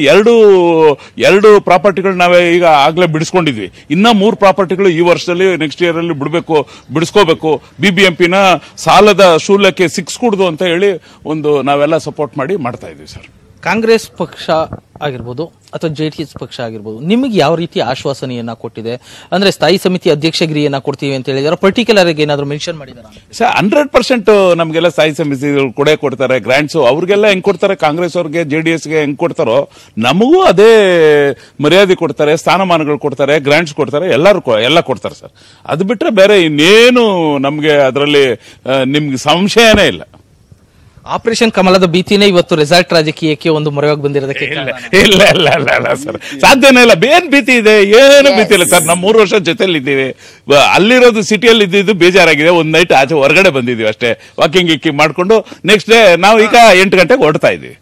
ಎರಡು ಪ್ರಾಪರ್ಟಿಗಳು ನಾವೇ ಈಗ ಆಗ್ಲೇ ಬಿಡಿಸ್ಕೊಂಡಿದ್ವಿ. ಇನ್ನ 3 ಪ್ರಾಪರ್ಟಿಗಳು ಈ ವರ್ಷದಲ್ಲಿ ನೆಕ್ಸ್ಟ್ ಇಯರ್ ಅಲ್ಲಿ ಬಿಡಿಸ್ಕೋಬೇಕು. BBMPನ ಸಾಲದ ಶೂಲಕ್ಕೆ ಸಿಕ್ಸ್ಕೂಡ್ದು ಅಂತ ಹೇಳಿ ಒಂದು ನಾವೆಲ್ಲ ಸಪೋರ್ಟ್ ಮಾಡಿ ಮಾಡ್ತಾ ಇದೀವಿ ಸರ್. ಕಾಂಗ್ರೆಸ್ ಪಕ್ಷ ಆಗಿರ್ಬೋದು ಅಥವಾ JDS ಪಕ್ಷ ಆಗಿರ್ಬೋದು, ನಿಮಗೆ ಯಾವ ರೀತಿ ಆಶ್ವಾಸನೆಯನ್ನ ಕೊಟ್ಟಿದೆ? ಅಂದ್ರೆ ಸ್ಥಾಯಿ ಸಮಿತಿ ಅಧ್ಯಕ್ಷಗಿರಿಯನ್ನ ಕೊಡ್ತೀವಿ ಅಂತ ಹೇಳಿದಾರೆ. ಪರ್ಟಿಕ್ಯುಲರ್ ಆಗಿ ಏನಾದ್ರು ಮೆನ್ಷನ್ ಮಾಡಿದಾರ? ಸರ್, 100% ನಮ್ಗೆಲ್ಲ ಸ್ಥಾಯಿ ಸಮಿತಿಗಳು ಕೊಡ್ತಾರೆ. ಗ್ರಾಂಟ್ಸ್ ಅವ್ರಿಗೆಲ್ಲ ಹೆಂಗ್ ಕೊಡ್ತಾರೆ, ಕಾಂಗ್ರೆಸ್ ಅವ್ರಿಗೆ JDSಗೆ ಹೆಂಗ್ ಕೊಡ್ತಾರೋ ನಮಗೂ ಅದೇ ಮರ್ಯಾದೆ ಕೊಡ್ತಾರೆ, ಸ್ಥಾನಮಾನಗಳು ಕೊಡ್ತಾರೆ, ಗ್ರಾಂಟ್ಸ್ ಕೊಡ್ತಾರೆ, ಎಲ್ಲ ಕೊಡ್ತಾರೆ ಸರ್. ಅದು ಬಿಟ್ರೆ ಬೇರೆ ಇನ್ನೇನು ನಮ್ಗೆ ಅದರಲ್ಲಿ ನಿಮ್ಗೆ ಸಂಶಯನೇ ಇಲ್ಲ. ಆಪರೇಷನ್ ಕಮಲದ ಭೀತಿನೇ ಇವತ್ತು ರೆಸಾರ್ಟ್ ರಾಜಕೀಯಕ್ಕೆ ಒಂದು ಮೊರೆಯಾಗಿ ಬಂದಿರೋದಕ್ಕೆ ಇಲ್ಲ ಸರ್, ಸಾಧ್ಯನೇ ಇಲ್ಲ. ಏನ್ ಭೀತಿ ಇದೆ? ಏನು ಭೀತಿ ಇಲ್ಲ ಸರ್. ನಾವು 3 ವರ್ಷ ಜೊತೆಲಿ ಇದ್ದೀವಿ. ಅಲ್ಲಿರೋದು ಸಿಟಿಯಲ್ಲಿ ಇದ್ದಿದ್ದು ಬೇಜಾರಾಗಿದೆ. ಒಂದ್ ನೈಟ್ ಆಚೆ ಹೊರಗಡೆ ಬಂದಿದ್ದೀವಿ ಅಷ್ಟೇ, ವಾಕಿಂಗ್ ಮಾಡ್ಕೊಂಡು. ನೆಕ್ಸ್ಟ್ ಡೇ ನಾವು ಈಗ 8 ಗಂಟೆಗೆ ಹೊರಡ್ತಾ ಇದ್ದೀವಿ.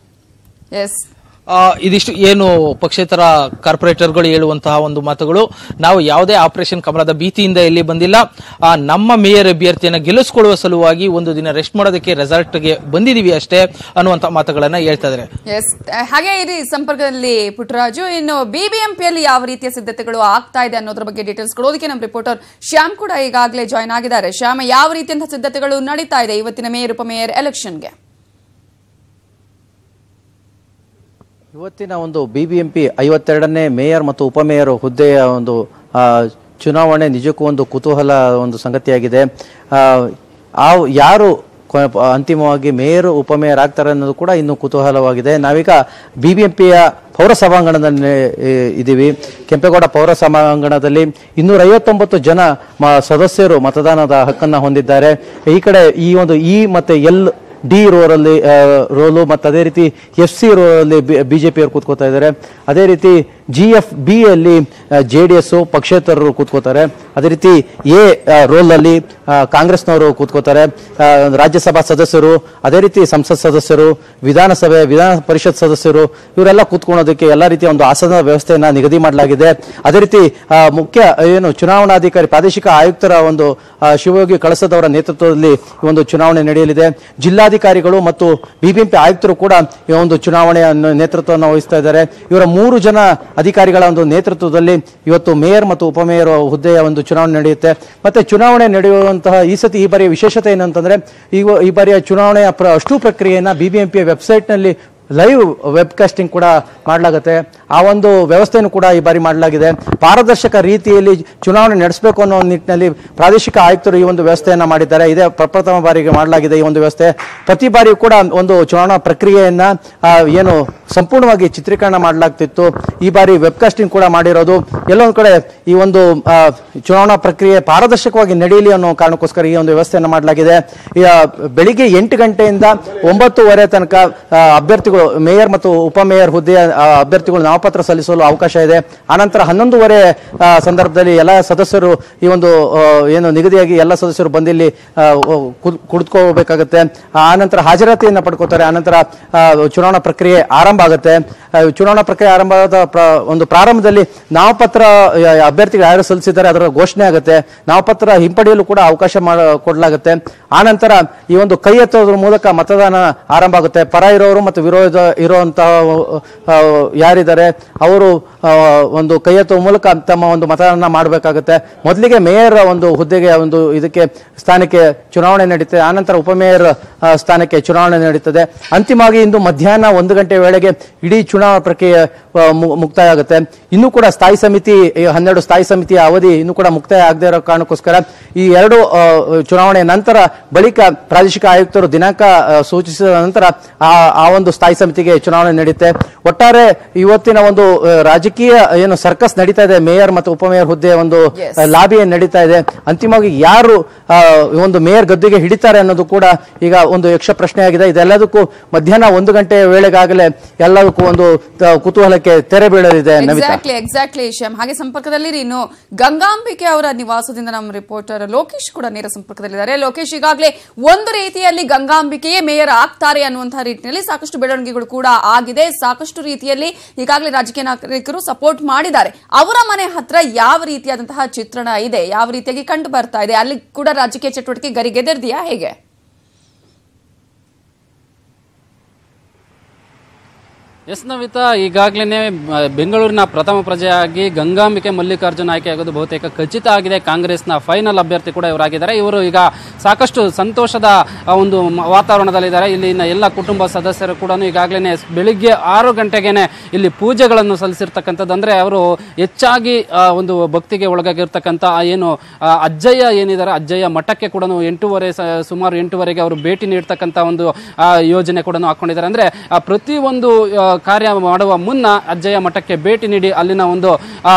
ಇದಿಷ್ಟು ಏನು ಪಕ್ಷೇತರ ಕಾರ್ಪೊರೇಟರ್ಗಳು ಹೇಳುವಂತಹ ಒಂದು ಮಾತುಗಳು. ನಾವು ಯಾವುದೇ ಆಪರೇಷನ್ ಕಮಲದ ಭೀತಿಯಿಂದ ಇಲ್ಲಿ ಬಂದಿಲ್ಲ. ನಮ್ಮ ಮೇಯರ್ ಅಭ್ಯರ್ಥಿಯನ್ನ ಗೆಲ್ಲಿಸಿಕೊಳ್ಳುವ ಸಲುವಾಗಿ ಒಂದು ದಿನ ರೆಸ್ಟ್ ಮಾಡೋದಕ್ಕೆ ರೆಸಾರ್ಟ್ಗೆ ಬಂದಿದೀವಿ ಅಷ್ಟೇ ಅನ್ನುವಂತ ಮಾತುಗಳನ್ನ ಹೇಳ್ತಾ ಇದ್ದಾರೆ. ಹಾಗೆ ಇರಿ ಸಂಪರ್ಕದಲ್ಲಿ ಪುಟ್ಟರಾಜು. ಇನ್ನು BBMPಯಲ್ಲಿ ಯಾವ ರೀತಿಯ ಸಿದ್ಧತೆಗಳು ಆಗ್ತಾ ಇದೆ ಅನ್ನೋದ್ರ ಬಗ್ಗೆ ಡೀಟೇಲ್ಸ್ ಕೊಡೋದಕ್ಕೆ ನಮ್ಮ ರಿಪೋರ್ಟರ್ ಶ್ಯಾಮ್ ಕೂಡ ಈಗಾಗಲೇ ಜಾಯ್ನ್ ಆಗಿದ್ದಾರೆ. ಶ್ಯಾಮ್, ಯಾವ ರೀತಿಯಂತಹ ಸಿದ್ಧತೆಗಳು ನಡೀತಾ ಇದೆ ಇವತ್ತಿನ ಮೇಯರ್ ಉಪಮೇಯರ್ ಎಲೆಕ್ಷನ್ಗೆ? ಇವತ್ತಿನ ಒಂದು BBMP 52ನೇ ಮೇಯರ್ ಮತ್ತು ಉಪಮೇಯರ್ ಹುದ್ದೆಯ ಒಂದು ಚುನಾವಣೆ ನಿಜಕ್ಕೂ ಒಂದು ಕುತೂಹಲ ಒಂದು ಸಂಗತಿಯಾಗಿದೆ. ಯಾರು ಅಂತಿಮವಾಗಿ ಮೇಯರ್ ಉಪಮೇಯರ್ ಆಗ್ತಾರೆ ಅನ್ನೋದು ಕೂಡ ಇನ್ನು ಕುತೂಹಲವಾಗಿದೆ. ನಾವೀಗ BBMPಯ ಪೌರ ಸಭಾಂಗಣದಲ್ಲಿ ಇದ್ದೀವಿ. ಕೆಂಪೇಗೌಡ ಪೌರ ಸಭಾಂಗಣದಲ್ಲಿ 259 ಜನ ಸದಸ್ಯರು ಮತದಾನದ ಹಕ್ಕನ್ನು ಹೊಂದಿದ್ದಾರೆ. ಈ ಕಡೆ ಈ ಒಂದು E ಮತ್ತೆ LD ರೋಲು ಮತ್ತು ಅದೇ ರೀತಿ FC ರೋಲಲ್ಲಿ ಬಿಜೆಪಿಯವರು ಕೂತ್ಕೋತಾ ಇದ್ದಾರೆ. ಅದೇ ರೀತಿ GFB ಯಲ್ಲಿ JDS ಪಕ್ಷೇತರರು ಕೂತ್ಕೋತಾರೆ. ಅದೇ ರೀತಿ A ರೋಲಲ್ಲಿ ಕಾಂಗ್ರೆಸ್ನವರು ಕೂತ್ಕೋತಾರೆ. ರಾಜ್ಯಸಭಾ ಸದಸ್ಯರು, ಅದೇ ರೀತಿ ಸಂಸತ್ ಸದಸ್ಯರು, ವಿಧಾನ ಪರಿಷತ್ ಸದಸ್ಯರು ಇವರೆಲ್ಲ ಕೂತ್ಕೊಳ್ಳೋದಕ್ಕೆ ಎಲ್ಲ ರೀತಿಯ ಒಂದು ಆಸನದ ವ್ಯವಸ್ಥೆಯನ್ನ ನಿಗದಿ ಮಾಡಲಾಗಿದೆ. ಅದೇ ರೀತಿ ಮುಖ್ಯ ಚುನಾವಣಾಧಿಕಾರಿ ಪ್ರಾದೇಶಿಕ ಆಯುಕ್ತರ ಒಂದು ಶಿವಯೋಗಿ ಕಳಸದವರ ನೇತೃತ್ವದಲ್ಲಿ ಈ ಒಂದು ಚುನಾವಣೆ ನಡೆಯಲಿದೆ. ಜಿಲ್ಲಾಧಿಕಾರಿಗಳು ಮತ್ತು BBMP ಆಯುಕ್ತರು ಕೂಡ ಈ ಒಂದು ಚುನಾವಣೆಯ ನೇತೃತ್ವವನ್ನು ವಹಿಸ್ತಾ ಇದ್ದಾರೆ. ಇವರ 3 ಜನ ಅಧಿಕಾರಿಗಳ ಒಂದು ನೇತೃತ್ವದಲ್ಲಿ ಇವತ್ತು ಮೇಯರ್ ಮತ್ತು ಉಪಮೇಯರ್ ಹುದ್ದೆಯ ಒಂದು ಚುನಾವಣೆ ನಡೆಯುತ್ತೆ. ಮತ್ತೆ ಚುನಾವಣೆ ನಡೆಯುವಂತಹ ಈ ಬಾರಿಯ ವಿಶೇಷತೆ ಏನಂತಂದ್ರೆ ಈ ಬಾರಿಯ ಚುನಾವಣೆಯ ಅಷ್ಟು ಪ್ರಕ್ರಿಯೆಯನ್ನ BBMP ವೆಬ್ಸೈಟ್ ನಲ್ಲಿ ಲೈವ್ ವೆಬ್ಕಾಸ್ಟಿಂಗ್ ಕೂಡ ಮಾಡಲಾಗುತ್ತೆ. ಆ ಒಂದು ವ್ಯವಸ್ಥೆಯನ್ನು ಕೂಡ ಈ ಬಾರಿ ಮಾಡಲಾಗಿದೆ. ಪಾರದರ್ಶಕ ರೀತಿಯಲ್ಲಿ ಚುನಾವಣೆ ನಡೆಸಬೇಕು ಅನ್ನೋ ನಿಟ್ಟಿನಲ್ಲಿ ಪ್ರಾದೇಶಿಕ ಆಯುಕ್ತರು ಈ ಒಂದು ವ್ಯವಸ್ಥೆಯನ್ನ ಮಾಡಿದ್ದಾರೆ. ಇದೇ ಪ್ರಪ್ರಥಮ ಬಾರಿಗೆ ಮಾಡಲಾಗಿದೆ ಈ ಒಂದು ವ್ಯವಸ್ಥೆ. ಪ್ರತಿ ಬಾರಿ ಕೂಡ ಒಂದು ಚುನಾವಣಾ ಪ್ರಕ್ರಿಯೆಯನ್ನ ಏನು ಸಂಪೂರ್ಣವಾಗಿ ಚಿತ್ರೀಕರಣ ಮಾಡಲಾಗ್ತಿತ್ತು. ಈ ಬಾರಿ ವೆಬ್ಕಾಸ್ಟಿಂಗ್ ಕೂಡ ಮಾಡಿರೋದು. ಎಲ್ಲೊಂದು ಕಡೆ ಈ ಒಂದು ಚುನಾವಣಾ ಪ್ರಕ್ರಿಯೆ ಪಾರದರ್ಶಕವಾಗಿ ನಡೆಯಲಿ ಅನ್ನೋ ಕಾರಣಕ್ಕೋಸ್ಕರ ಈ ಒಂದು ವ್ಯವಸ್ಥೆಯನ್ನು ಮಾಡಲಾಗಿದೆ. ಬೆಳಿಗ್ಗೆ 8 ಗಂಟೆಯಿಂದ 9:30 ತನಕ ಅಭ್ಯರ್ಥಿಗಳು ಅಭ್ಯರ್ಥಿಗಳು ಮೇಯರ್ ಮತ್ತು ಉಪಮೇಯರ್ ಹುದ್ದೆಯ ಅಭ್ಯರ್ಥಿಗಳು ನಾಮಪತ್ರ ಸಲ್ಲಿಸಲು ಅವಕಾಶ ಇದೆ. ಆನಂತರ 11:30 ಸಂದರ್ಭದಲ್ಲಿ ಎಲ್ಲ ಸದಸ್ಯರು ಈ ಒಂದು ಏನು ನಿಗದಿಯಾಗಿ ಎಲ್ಲ ಸದಸ್ಯರು ಬಂದಿಲ್ಲಿ ಕುಳಿತುಕೋಬೇಕಾಗುತ್ತೆ. ಆನಂತರ ಹಾಜರಾತಿಯನ್ನು ಪಡ್ಕೋತಾರೆ. ಆನಂತರ ಚುನಾವಣಾ ಪ್ರಕ್ರಿಯೆ ಆರಂಭ ಆಗುತ್ತೆ. ಚುನಾವಣಾ ಪ್ರಕ್ರಿಯೆ ಆರಂಭದ ಒಂದು ಪ್ರಾರಂಭದಲ್ಲಿ ನಾಮಪತ್ರ ಅಭ್ಯರ್ಥಿಗಳು ಯಾರು ಸಲ್ಲಿಸಿದ್ದಾರೆ ಅದರ ಘೋಷಣೆ ಆಗುತ್ತೆ. ನಾಮಪತ್ರ ಹಿಂಪಡೆಯಲು ಕೂಡ ಅವಕಾಶ ಕೊಡಲಾಗುತ್ತೆ. ಆನಂತರ ಈ ಒಂದು ಕೈ ಎತ್ತೋದ್ರ ಮೂಲಕ ಮತದಾನ ಆರಂಭ ಆಗುತ್ತೆ. ಪರ ಇರೋರು ಮತ್ತು ವಿರೋಧ ಇರುವಂತಹ ಯಾರಿದ್ದಾರೆ ಅವರು ಒಂದು ಕೈ ಎತ್ತುವ ಮೂಲಕ ತಮ್ಮ ಒಂದು ಮತದಾನ ಮಾಡಬೇಕಾಗುತ್ತೆ. ಮೊದಲಿಗೆ ಮೇಯರ್ ಒಂದು ಹುದ್ದೆಗೆ ಒಂದು ಇದಕ್ಕೆ ಸ್ಥಾನಕ್ಕೆ ಚುನಾವಣೆ ನಡೀತದೆ. ಆನಂತರ ಉಪಮೇಯರ್ ಸ್ಥಾನಕ್ಕೆ ಚುನಾವಣೆ ನಡೀತದೆ. ಅಂತಿಮವಾಗಿ ಇಂದು ಮಧ್ಯಾಹ್ನ 1 ಗಂಟೆ ವೇಳೆಗೆ ಇಡೀ ಚುನಾವಣಾ ಪ್ರಕ್ರಿಯೆ ಮುಕ್ತಾಯ ಆಗುತ್ತೆ. ಇನ್ನೂ ಕೂಡ ಸ್ಥಾಯಿ ಸಮಿತಿ 12 ಸ್ಥಾಯಿ ಸಮಿತಿಯ ಅವಧಿ ಇನ್ನೂ ಕೂಡ ಮುಕ್ತಾಯ ಆಗದೇ ಇರೋ ಕಾರಣಕ್ಕೋಸ್ಕರ ಈ 2 ಚುನಾವಣೆ ನಂತರ ಬಳಿಕ ಪ್ರಾದೇಶಿಕ ಆಯುಕ್ತರು ದಿನಾಂಕ ಸೂಚಿಸಿದ ನಂತರ ಆ ಒಂದು ಸ್ಥಾಯಿ ಸಮಿತಿಗೆ ಚುನಾವಣೆ ನಡೆಯುತ್ತೆ. ಒಟ್ಟಾರೆ ಇವತ್ತಿನ ಒಂದು ರಾಜಕೀಯ ಏನು ಸರ್ಕಸ್ ನಡೀತಾ ಇದೆ, ಮೇಯರ್ ಮತ್ತು ಉಪಮೇಯರ್ ಹುದ್ದೆ ಒಂದು ಲಾಬಿ ನಡೀತಾ ಇದೆ. ಅಂತಿಮವಾಗಿ ಯಾರು ಒಂದು ಮೇಯರ್ ಗದ್ದುಗೆ ಹಿಡಿತಾರೆ ಅನ್ನೋದು ಕೂಡ ಈಗ ಒಂದು ಯಕ್ಷ ಪ್ರಶ್ನೆ ಆಗಿದೆ. ಇದೆಲ್ಲದಕ್ಕೂ ಮಧ್ಯಾಹ್ನ 1 ಗಂಟೆ ವೇಳೆಗಾಗಲೇ ಎಲ್ಲದಕ್ಕೂ ಒಂದು ಕುತೂಹಲಕ್ಕೆ ತೆರೆ ಬೀಳಲಿದೆ. ಎಕ್ಸಾಕ್ಟ್ಲಿ ಶ್ಯಾಮ್, ಹಾಗೆ ಸಂಪರ್ಕದಲ್ಲಿ ಇನ್ನು ಗಂಗಾಂಬಿಕೆ ಅವರ ನಿವಾಸದಿಂದ ನಮ್ಮ ರಿಪೋರ್ಟರ್ ಲೋಕೇಶ್ ಕೂಡ ನೇರ ಸಂಪರ್ಕದಲ್ಲಿದ್ದಾರೆ. ಲೋಕೇಶ್, ಈಗಾಗಲೇ ಒಂದು ರೀತಿಯಲ್ಲಿ ಗಂಗಾಂಬಿಕೆಯೇ ಮೇಯರ್ ಆಗ್ತಾರೆ ಅನ್ನುವಂತಹ ರೀತಿಯಲ್ಲಿ ಸಾಕಷ್ಟು ಬೆಳವಣಿಗೆಗಳು ಕೂಡ ಆಗಿದೆ. ಸಾಕಷ್ಟು ರೀತಿಯಲ್ಲಿ ಈಗಾಗಲೇ ರಾಜಕೀಯ ನಾಯಕರು ಸಪೋರ್ಟ್ ಮಾಡಿದ್ದಾರೆ. ಅವರ ಮನೆ ಹತ್ರ ಯಾವ ರೀತಿಯಾದಂತಹ ಚಿತ್ರಣ ಇದೆ, ಯಾವ ರೀತಿಯಾಗಿ ಕಂಡು ಬರ್ತಾ ಇದೆ? ಅಲ್ಲಿ ಕೂಡ ರಾಜಕೀಯ ಚಟುವಟಿಕೆ ಗರಿಗೆದರ್ದಿಯಾ ಹೇಗೆ? ಎಸ್ ನವಿತಾ, ಈಗಾಗಲೇ ಬೆಂಗಳೂರಿನ ಪ್ರಥಮ ಪ್ರಜೆಯಾಗಿ ಗಂಗಾಂಬಿಕೆ ಮಲ್ಲಿಕಾರ್ಜುನ್ ಆಯ್ಕೆಯಾಗೋದು ಬಹುತೇಕ ಖಚಿತ ಆಗಿದೆ. ಕಾಂಗ್ರೆಸ್ನ ಫೈನಲ್ ಅಭ್ಯರ್ಥಿ ಕೂಡ ಇವರಾಗಿದ್ದಾರೆ. ಇವರು ಈಗ ಸಾಕಷ್ಟು ಸಂತೋಷದ ಒಂದು ವಾತಾವರಣದಲ್ಲಿದ್ದಾರೆ. ಇಲ್ಲಿನ ಎಲ್ಲ ಕುಟುಂಬ ಸದಸ್ಯರು ಕೂಡ ಈಗಾಗಲೇ ಬೆಳಿಗ್ಗೆ 6 ಗಂಟೆಗೇನೆ ಇಲ್ಲಿ ಪೂಜೆಗಳನ್ನು ಸಲ್ಲಿಸಿರ್ತಕ್ಕಂಥದ್ದು. ಅಂದ್ರೆ ಅವರು ಹೆಚ್ಚಾಗಿ ಒಂದು ಭಕ್ತಿಗೆ ಒಳಗಾಗಿರ್ತಕ್ಕಂಥ ಏನು ಅಜ್ಜಯ್ಯ ಏನಿದ್ದಾರೆ, ಅಜ್ಜಯ್ಯ ಮಠಕ್ಕೆ ಕೂಡ ಸುಮಾರು 8:30ಗೆ ಅವರು ಭೇಟಿ ನೀಡ್ತಕ್ಕಂಥ ಒಂದು ಯೋಜನೆ ಕೂಡ ಹಾಕೊಂಡಿದ್ದಾರೆ. ಅಂದ್ರೆ ಪ್ರತಿಯೊಂದು ಕಾರ್ಯ ಮಾಡುವ ಮುನ್ನ ಅಜ್ಜಯ್ಯ ಮಠಕ್ಕೆ ಭೇಟಿ ನೀಡಿ ಅಲ್ಲಿನ ಒಂದು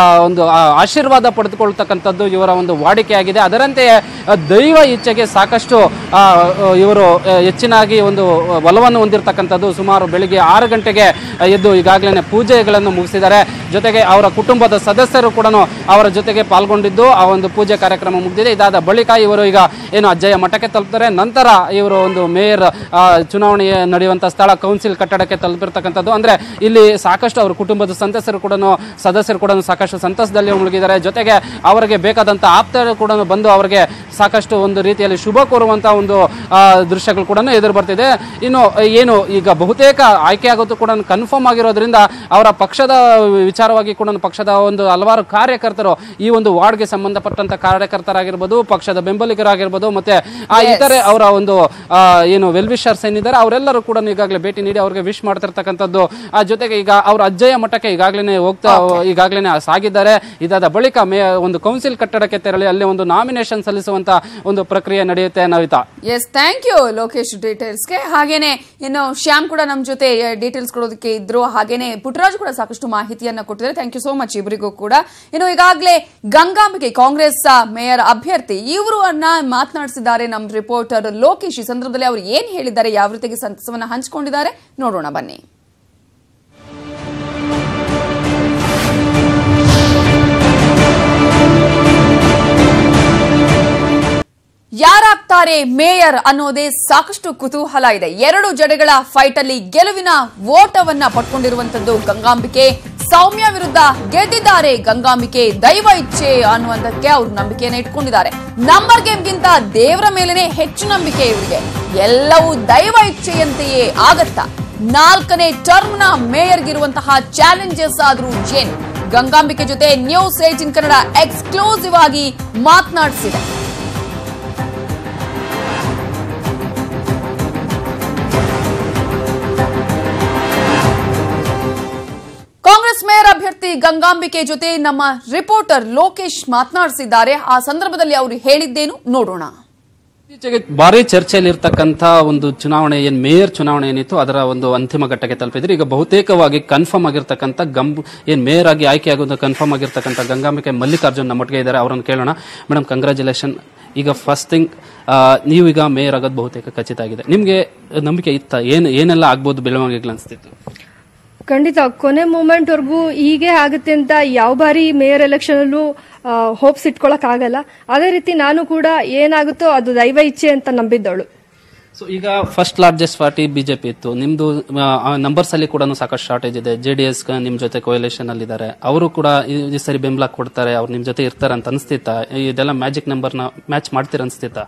ಆಶೀರ್ವಾದ ಪಡೆದುಕೊಳ್ತಕ್ಕಂಥದ್ದು ಇವರ ಒಂದು ವಾಡಿಕೆಯಾಗಿದೆ. ಅದರಂತೆಯೇ ದೈವ ಇಚ್ಛೆಗೆ ಸಾಕಷ್ಟು ಇವರು ಹೆಚ್ಚಿನಾಗಿ ಒಂದು ಒಲವನ್ನು ಹೊಂದಿರತಕ್ಕಂಥದ್ದು. ಸುಮಾರು ಬೆಳಿಗ್ಗೆ 6 ಗಂಟೆಗೆ ಎದ್ದು ಈಗಾಗಲೇ ಪೂಜೆಗಳನ್ನು ಮುಗಿಸಿದ್ದಾರೆ. ಜೊತೆಗೆ ಅವರ ಕುಟುಂಬದ ಸದಸ್ಯರು ಕೂಡ ಅವರ ಜೊತೆಗೆ ಪಾಲ್ಗೊಂಡಿದ್ದು ಆ ಒಂದು ಪೂಜೆ ಕಾರ್ಯಕ್ರಮ ಮುಗಿದಿದೆ. ಇದಾದ ಬಳಿಕ ಇವರು ಈಗ ಏನು ಅಜ್ಜಯ್ಯ ಮಠಕ್ಕೆ ತಲುಪ್ತಾರೆ. ನಂತರ ಇವರು ಒಂದು ಮೇಯರ್ ಚುನಾವಣೆ ನಡೆಯುವಂತಹ ಸ್ಥಳ ಕೌನ್ಸಿಲ್ ಕಟ್ಟಡಕ್ಕೆ ತಲುಪಿರ್ತಕ್ಕಂಥದ್ದು. ಅಂದ್ರೆ ಇಲ್ಲಿ ಸಾಕಷ್ಟು ಅವರ ಕುಟುಂಬದ ಸದಸ್ಯರು ಕೂಡ ಸಾಕಷ್ಟು ಸಂತಸದಲ್ಲಿ ಮುಳುಗಿದ್ದಾರೆ. ಜೊತೆಗೆ ಅವರಿಗೆ ಬೇಕಾದಂತ ಆಪ್ತರು ಕೂಡ ಬಂದು ಅವರಿಗೆ ಸಾಕಷ್ಟು ಒಂದು ರೀತಿಯಲ್ಲಿ ಶುಭ ಕೋರುವಂತಹ ಒಂದು ದೃಶ್ಯಗಳು ಕೂಡ ಎದುರು ಬರ್ತಿದೆ. ಇನ್ನು ಏನು ಈಗ ಬಹುತೇಕ ಆಯ್ಕೆಯಾಗೋದು ಕೂಡ ಕನ್ಫರ್ಮ್ ಆಗಿರೋದ್ರಿಂದ ಅವರ ಪಕ್ಷದ ವಿಚಾರವಾಗಿ ಕೂಡ ಪಕ್ಷದ ಒಂದು ಹಲವಾರು ಕಾರ್ಯಕರ್ತರು ಈ ಒಂದು ವಾರ್ಡ್ಗೆ ಸಂಬಂಧಪಟ್ಟಂತ ಕಾರ್ಯಕರ್ತರಾಗಿರ್ಬೋದು, ಪಕ್ಷದ ಬೆಂಬಲಿಗರಾಗಿರ್ಬೋದು, ಮತ್ತೆ ಇತರೆ ಅವರ ಒಂದು ಏನು ವೆಲ್ ವಿಶರ್ಸ್ ಏನಿದ್ದಾರೆ ಅವರೆಲ್ಲರೂ ಕೂಡ ಈಗಾಗಲೇ ಭೇಟಿ ನೀಡಿ ಅವರಿಗೆ ವಿಶ್ ಮಾಡ್ತಿರ್ತಕ್ಕಂಥದ್ದು. ಜೊತೆಗೆ ಈಗ ಅವರು ಅಜ್ಜಯ್ಯ ಮಠಕ್ಕೆ ಈಗಾಗಲೇ ಸಾಗಿದ್ದಾರೆ. ಇದಾದ ಬಳಿಕ ಒಂದು ಕೌನ್ಸಿಲ್ ಕಟ್ಟಡಕ್ಕೆ ತೆರಳಿ ಅಲ್ಲಿ ಒಂದು ನಾಮಿನೇಷನ್ ಸಲ್ಲಿಸುವಂತ ಒಂದು ಪ್ರಕ್ರಿಯೆ ನಡೆಯುತ್ತೆ. Navitha, yes, thank you Lokesh ಡೀಟೇಲ್ಸ್ಗೆ. ಹಾಗೇನೆ ಇನ್ನು ಶ್ಯಾಮ್ ಕೂಡ ನಮ್ಮ ಜೊತೆ ಡೀಟೇಲ್ಸ್ ಕೊಡೋದಕ್ಕೆ ಇದ್ರು. ಹಾಗೇನೆ ಪುಟ್ಟರಾಜ್ ಕೂಡ ಸಾಕಷ್ಟು ಮಾಹಿತಿಯನ್ನ ಕೊಟ್ಟಿದ್ದಾರೆ. ಥ್ಯಾಂಕ್ ಯು ಸೋ ಮಚ್ ಇಬ್ಬರಿಗೂ ಕೂಡ. ಇನ್ನು ಈಗಾಗಲೇ ಗಂಗಾಂಬಿಕೆ ಕಾಂಗ್ರೆಸ್ ಮೇಯರ್ ಅಭ್ಯರ್ಥಿ ಇವರು ಮಾತನಾಡಿಸಿದ್ದಾರೆ ನಮ್ಮ ರಿಪೋರ್ಟರ್ ಲೋಕೇಶ್. ಈ ಸಂದರ್ಭದಲ್ಲಿ ಅವರು ಏನ್ ಹೇಳಿದ್ದಾರೆ, ಯಾವ ರೀತಿಯಾಗಿ ಸಂತಸವನ್ನ ಹಂಚಿಕೊಂಡಿದ್ದಾರೆ ನೋಡೋಣ ಬನ್ನಿ. ಯಾರಾಗ್ತಾರೆ ಮೇಯರ್ ಅನ್ನೋದೇ ಸಾಕಷ್ಟು ಕುತೂಹಲ ಇದೆ. 2 ಜಡೆಗಳ ಫೈಟ್ ಅಲ್ಲಿ ಗೆಲುವಿನ ಓಟವನ್ನ ಪಡ್ಕೊಂಡಿರುವಂತದ್ದು ಗಂಗಾಂಬಿಕೆ. ಸೌಮ್ಯ ವಿರುದ್ಧ ಗೆದ್ದಿದ್ದಾರೆ ಗಂಗಾಂಬಿಕೆ. ದೈವ ಇಚ್ಛೆ ಅನ್ನುವಂಥಕ್ಕೆ ಅವರು ನಂಬಿಕೆಯನ್ನು ಇಟ್ಕೊಂಡಿದ್ದಾರೆ. ನಂಬರ್ ಗೇಮ್ಗಿಂತ ದೇವರ ಮೇಲೇನೆ ಹೆಚ್ಚು ನಂಬಿಕೆ ಇವರಿಗೆ. ಎಲ್ಲವೂ ದೈವ ಇಚ್ಛೆಯಂತೆಯೇ ಆಗತ್ತಾ? 4ನೇ ಟರ್ಮ್ನ ಮೇಯರ್ಗಿರುವಂತಹ ಚಾಲೆಂಜಸ್ ಆದ್ರೂ ಏನು? ಗಂಗಾಂಬಿಕೆ ಜೊತೆ ನ್ಯೂಸ್ 18 ಕನ್ನಡ ಎಕ್ಸ್ಕ್ಲೂಸಿವ್ ಆಗಿ ಮಾತನಾಡಿಸಿದೆ. ಕಾಂಗ್ರೆಸ್ ಮೇಯರ್ ಅಭ್ಯರ್ಥಿ ಗಂಗಾಂಬಿಕೆ ಜೊತೆ ನಮ್ಮ ರಿಪೋರ್ಟರ್ ಲೋಕೇಶ್ ಮಾತನಾಡಿಸಿದ್ದಾರೆ. ಆ ಸಂದರ್ಭದಲ್ಲಿ ಅವರು ಹೇಳಿದ್ದೇನು ನೋಡೋಣ. ಇತ್ತೀಚೆಗೆ ಭಾರಿ ಚರ್ಚೆಯಲ್ಲಿ ಇರ್ತಕ್ಕಂಥ ಒಂದು ಚುನಾವಣೆ ಮೇಯರ್ ಚುನಾವಣೆ ಏನಿತ್ತು ಅದರ ಒಂದು ಅಂತಿಮ ಘಟ್ಟಕ್ಕೆ ತಲುಪಿದ್ರೆ ಈಗ ಬಹುತೇಕವಾಗಿ ಕನ್ಫರ್ಮ್ ಆಗಿರ್ತಕ್ಕಂಥ ಮೇಯರ್ ಆಗಿ ಆಯ್ಕೆಯಾಗೋದು ಕನ್ಫರ್ಮ್ ಆಗಿರ್ತಕ್ಕಂಥ ಗಂಗಾಂಬಿಕೆ ಮಲ್ಲಿಕಾರ್ಜುನ್ ನಮ್ಮೊಟ್ಟಿಗೆ ಇದ್ದಾರೆ. ಅವರನ್ನು ಕೇಳೋಣ. Madam, congratulation. ಈಗ ಫಸ್ಟ್ ಥಿಂಗ್ ನೀವೀಗ ಮೇಯರ್ ಆಗೋದು ಬಹುತೇಕ ಖಚಿತ ಆಗಿದೆ. ನಿಮಗೆ ನಂಬಿಕೆ ಇತ್ತ ಏನೆಲ್ಲ ಆಗ್ಬೋದು ಬೆಳವಣಿಗೆಗಳು ಅನಿಸ್ತಿತ್ತು? ಖಂಡಿತ ಕೊನೆ ಮೂಮೆಂಟ್ ವರ್ಗೂ ಹೀಗೆ ಆಗುತ್ತೆ ಅಂತ ಯಾವ ಬಾರಿ ಮೇಯರ್ ಎಲೆಕ್ಷನ್ ಅಲ್ಲೂ ಹೋಪ್ಸ್ ಇಟ್ಕೊಳಕ್ ಆಗಲ್ಲ. ಅದೇ ರೀತಿ ನಾನು ಕೂಡ ಏನಾಗುತ್ತೋ ಅದು ದೈವ ಇಚ್ಛೆ ಅಂತ ನಂಬಿದ್ದವಳು. ಸೊ ಈಗ ಫಸ್ಟ್ ಲಾರ್ಜೆಸ್ಟ್ ಪಾರ್ಟಿ ಬಿಜೆಪಿ ಇತ್ತು, ನಿಮ್ದು ನಂಬರ್ಸ್ ಅಲ್ಲಿ ಕೂಡ ಸಾಕಷ್ಟು ಶಾರ್ಟೇಜ್ ಇದೆ. ಜೆಡಿಎಸ್ ನಿಮ್ ಜೊತೆ ಕೋಯಲೇಷನ್ ಅಲ್ಲಿ ಇದ್ದಾರೆ, ಅವರು ಕೂಡ ಈ ಸರಿ ಬೆಂಬಲ ಕೊಡ್ತಾರೆ, ಅವ್ರು ನಿಮ್ ಜೊತೆ ಇರ್ತಾರೆ ಅಂತ ಅನಿಸ್ತಿತ್ತ? ಇದೆಲ್ಲ ಮ್ಯಾಜಿಕ್ ನಂಬರ್ ನ ಮ್ಯಾಚ್ ಮಾಡ್ತೀರ ಅನಿಸ್ತಿತ್ತ?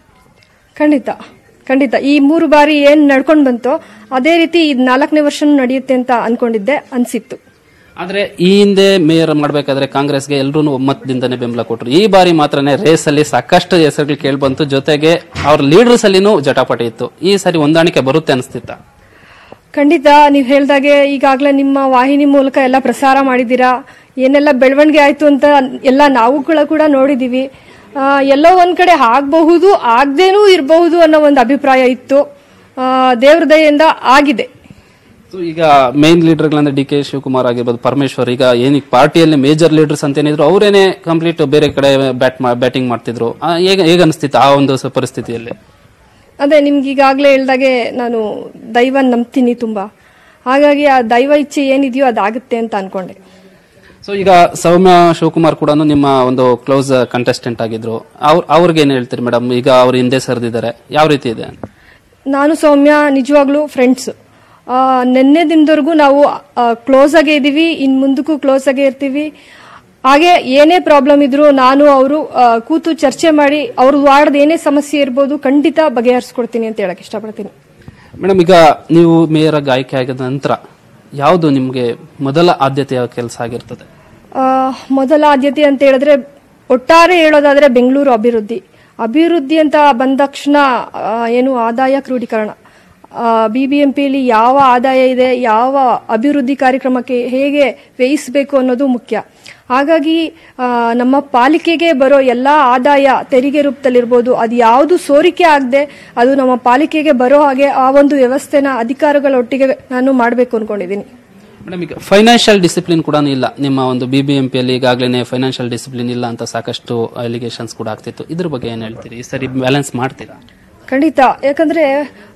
ಖಂಡಿತ ಈ 3 ಬಾರಿ ಏನ್ ನಡ್ಕೊಂಡ್ ಬಂತೋ ಅದೇ ರೀತಿ ಇದ್ 4ನೇ ವರ್ಷ ನಡೆಯುತ್ತೆ ಅಂತ ಅನ್ಕೊಂಡಿದ್ದೆ, ಅನ್ಸಿತ್ತು. ಆದ್ರೆ ಈ ಹಿಂದೆ ಮೇಯರ್ ಮಾಡ್ಬೇಕಾದ್ರೆ ಕಾಂಗ್ರೆಸ್ಗೆ ಎಲ್ಲರೂ ಒಮ್ಮತದಿಂದನೇ ಬೆಂಬಲ ಕೊಟ್ಟರು. ಈ ಬಾರಿ ಮಾತ್ರನೇ ರೇಸ್ ಅಲ್ಲಿ ಸಾಕಷ್ಟು ಹೆಸರುಗಳು ಕೇಳ್ಬಂತು, ಜೊತೆಗೆ ಅವ್ರ ಲೀಡರ್ಸ್ ಅಲ್ಲಿನೂ ಜಟಾಪಟಿ ಇತ್ತು. ಈ ಸರಿ ಹೊಂದಾಣಿಕೆ ಬರುತ್ತೆ ಅನಿಸ್ತಿತ್ತ? ಖಂಡಿತ ನೀವ್ ಹೇಳ್ದಾಗೆ ಈಗಾಗಲೇ ನಿಮ್ಮ ವಾಹಿನಿ ಮೂಲಕ ಎಲ್ಲ ಪ್ರಸಾರ ಮಾಡಿದೀರಾ, ಏನೆಲ್ಲ ಬೆಳವಣಿಗೆ ಆಯ್ತು ಅಂತ ಎಲ್ಲ ನಾವು ಕೂಡ ನೋಡಿದೀವಿ. ಎಲ್ಲೋ ಒಂದ್ ಕಡೆ ಆಗಬಹುದು, ಆಗದೇನೂ ಇರಬಹುದು ಅನ್ನೋ ಒಂದು ಅಭಿಪ್ರಾಯ ಇತ್ತು. ದೇವ್ರ ದಯೆಯಿಂದ ಆಗಿದೆ. ಈಗ ಮೇನ್ ಲೀಡರ್ಗಳಂದ್ರೆ ಡಿ ಕೆ ಶಿವಕುಮಾರ್ ಆಗಿರ್ಬೋದು, ಪರಮೇಶ್ವರ್, ಈಗ ಏನಕ್ಕೆ ಪಾರ್ಟಿಯಲ್ಲಿ ಮೇಜರ್ ಲೀಡರ್ಸ್ ಅಂತೇನಿದ್ರು ಅವರೇನೆ ಕಂಪ್ಲೀಟ್ ಬೇರೆ ಕಡೆ ಬ್ಯಾಟಿಂಗ್ ಮಾಡ್ತಿದ್ರು. ಹೇಗ ಅನಿಸ್ತಿತ್ತು ಆ ಒಂದು ಪರಿಸ್ಥಿತಿಯಲ್ಲಿ? ಅದೇ ನಿಮ್ಗೆ ಈಗಾಗಲೇ ಹೇಳ್ದಾಗೆ ನಾನು ದೈವ ನಂಬ್ತೀನಿ ತುಂಬಾ, ಹಾಗಾಗಿ ಆ ದೈವ ಇಚ್ಛೆ ಏನಿದೆಯೋ ಅದಾಗುತ್ತೆ ಅಂತ ಅನ್ಕೊಂಡೆ. ಸೊ ಈಗ ಸೌಮ್ಯ ಶಿವಕುಮಾರ್ ಕೂಡ ನಿಮ್ಮ ಒಂದು ಕ್ಲೋಸ್ ಕಂಟೆಸ್ಟೆಂಟ್ ಆಗಿದ್ರು, ಅವ್ರಿಗೆ ಏನ್ ಹೇಳ್ತೀರಿ ಮೇಡಮ್? ಈಗ ಅವ್ರು ಹಿಂದೆ ಸರಿದಿದ್ದಾರೆ, ಯಾವ ರೀತಿ ಇದೆ? ನಾನು ಸೌಮ್ಯ ನಿಜವಾಗ್ಲೂ ಫ್ರೆಂಡ್ಸ್. ನಿನ್ನೆ ದಿನದವರೆಗೂ ನಾವು ಕ್ಲೋಸ್ ಆಗೇ ಇದೀವಿ, ಇನ್ ಮುಂದಕ್ಕೂ ಕ್ಲೋಸ್ ಆಗೇ ಇರ್ತೀವಿ. ಹಾಗೆ ಏನೇ ಪ್ರಾಬ್ಲಮ್ ಇದ್ರು ನಾನು ಅವರು ಕೂತು ಚರ್ಚೆ ಮಾಡಿ ಅವ್ರ ವಾರ್ಡ್ ಏನೇ ಸಮಸ್ಯೆ ಇರ್ಬೋದು ಖಂಡಿತ ಬಗೆಹರಿಸ್ಕೊಡ್ತೀನಿ ಅಂತ ಹೇಳಕ್ ಇಷ್ಟಪಡ್ತೀನಿ. ಮೇಡಮ್, ಈಗ ನೀವು ಮೇಯರ್ ಆಗಿ ಆಯ್ಕೆ ಆಗಿದ ನಂತರ ಯಾವುದು ನಿಮ್ಗೆ ಮೊದಲ ಆದ್ಯತೆಯ ಕೆಲಸ ಆಗಿರ್ತದೆ? ಮೊದಲ ಆದ್ಯತೆ ಅಂತ ಹೇಳಿದ್ರೆ ಒಟ್ಟಾರೆ ಹೇಳೋದಾದ್ರೆ ಬೆಂಗಳೂರು ಅಭಿವೃದ್ಧಿ ಅಂತ ಬಂದ ತಕ್ಷಣ ಏನು ಆದಾಯ ಕ್ರೋಢೀಕರಣ, ಬಿಬಿಎಂಪಿಯಲ್ಲಿ ಯಾವ ಆದಾಯ ಇದೆ, ಯಾವ ಅಭಿವೃದ್ಧಿ ಕಾರ್ಯಕ್ರಮಕ್ಕೆ ಹೇಗೆ ವ್ಯಯಿಸಬೇಕು ಅನ್ನೋದು ಮುಖ್ಯ. ಹಾಗಾಗಿ ನಮ್ಮ ಪಾಲಿಕೆಗೆ ಬರೋ ಎಲ್ಲಾ ಆದಾಯ ತೆರಿಗೆ ರೂಪದಲ್ಲಿರ್ಬೋದು, ಅದು ಯಾವುದು ಸೋರಿಕೆ ಆಗದೆ ಅದು ನಮ್ಮ ಪಾಲಿಕೆಗೆ ಬರೋ ಹಾಗೆ ಆ ಒಂದು ವ್ಯವಸ್ಥೆನ ಅಧಿಕಾರಿಗಳೊಟ್ಟಿಗೆ ನಾನು ಮಾಡಬೇಕು ಅನ್ಕೊಂಡಿದ್ದೀನಿ. ಮೇಡಮ್, ಈಗ ಫೈನಾನ್ಷಿಯಲ್ ಡಿಸಿಪ್ಲಿನ್ ಕೂಡ ಇಲ್ಲ ನಿಮ್ಮ ಒಂದು ಬಿಬಿಎಂಪಿಯಲ್ಲಿ. ಈಗಾಗಲೇ ಫೈನಾನ್ಷಿಯಲ್ ಡಿಸಿಪ್ಲಿನ್ ಇಲ್ಲ ಅಂತ ಸಾಕಷ್ಟು ಅಲಿಗೇಷನ್ಸ್ ಕೂಡ ಆಗ್ತಿತ್ತು. ಇದ್ರ ಬಗ್ಗೆ ಏನ್ ಹೇಳ್ತೀರಿ? ಈ ಸರಿ ಬ್ಯಾಲೆನ್ಸ್ ಮಾಡ್ತೀರಾ? ಖಂಡಿತ, ಯಾಕಂದ್ರೆ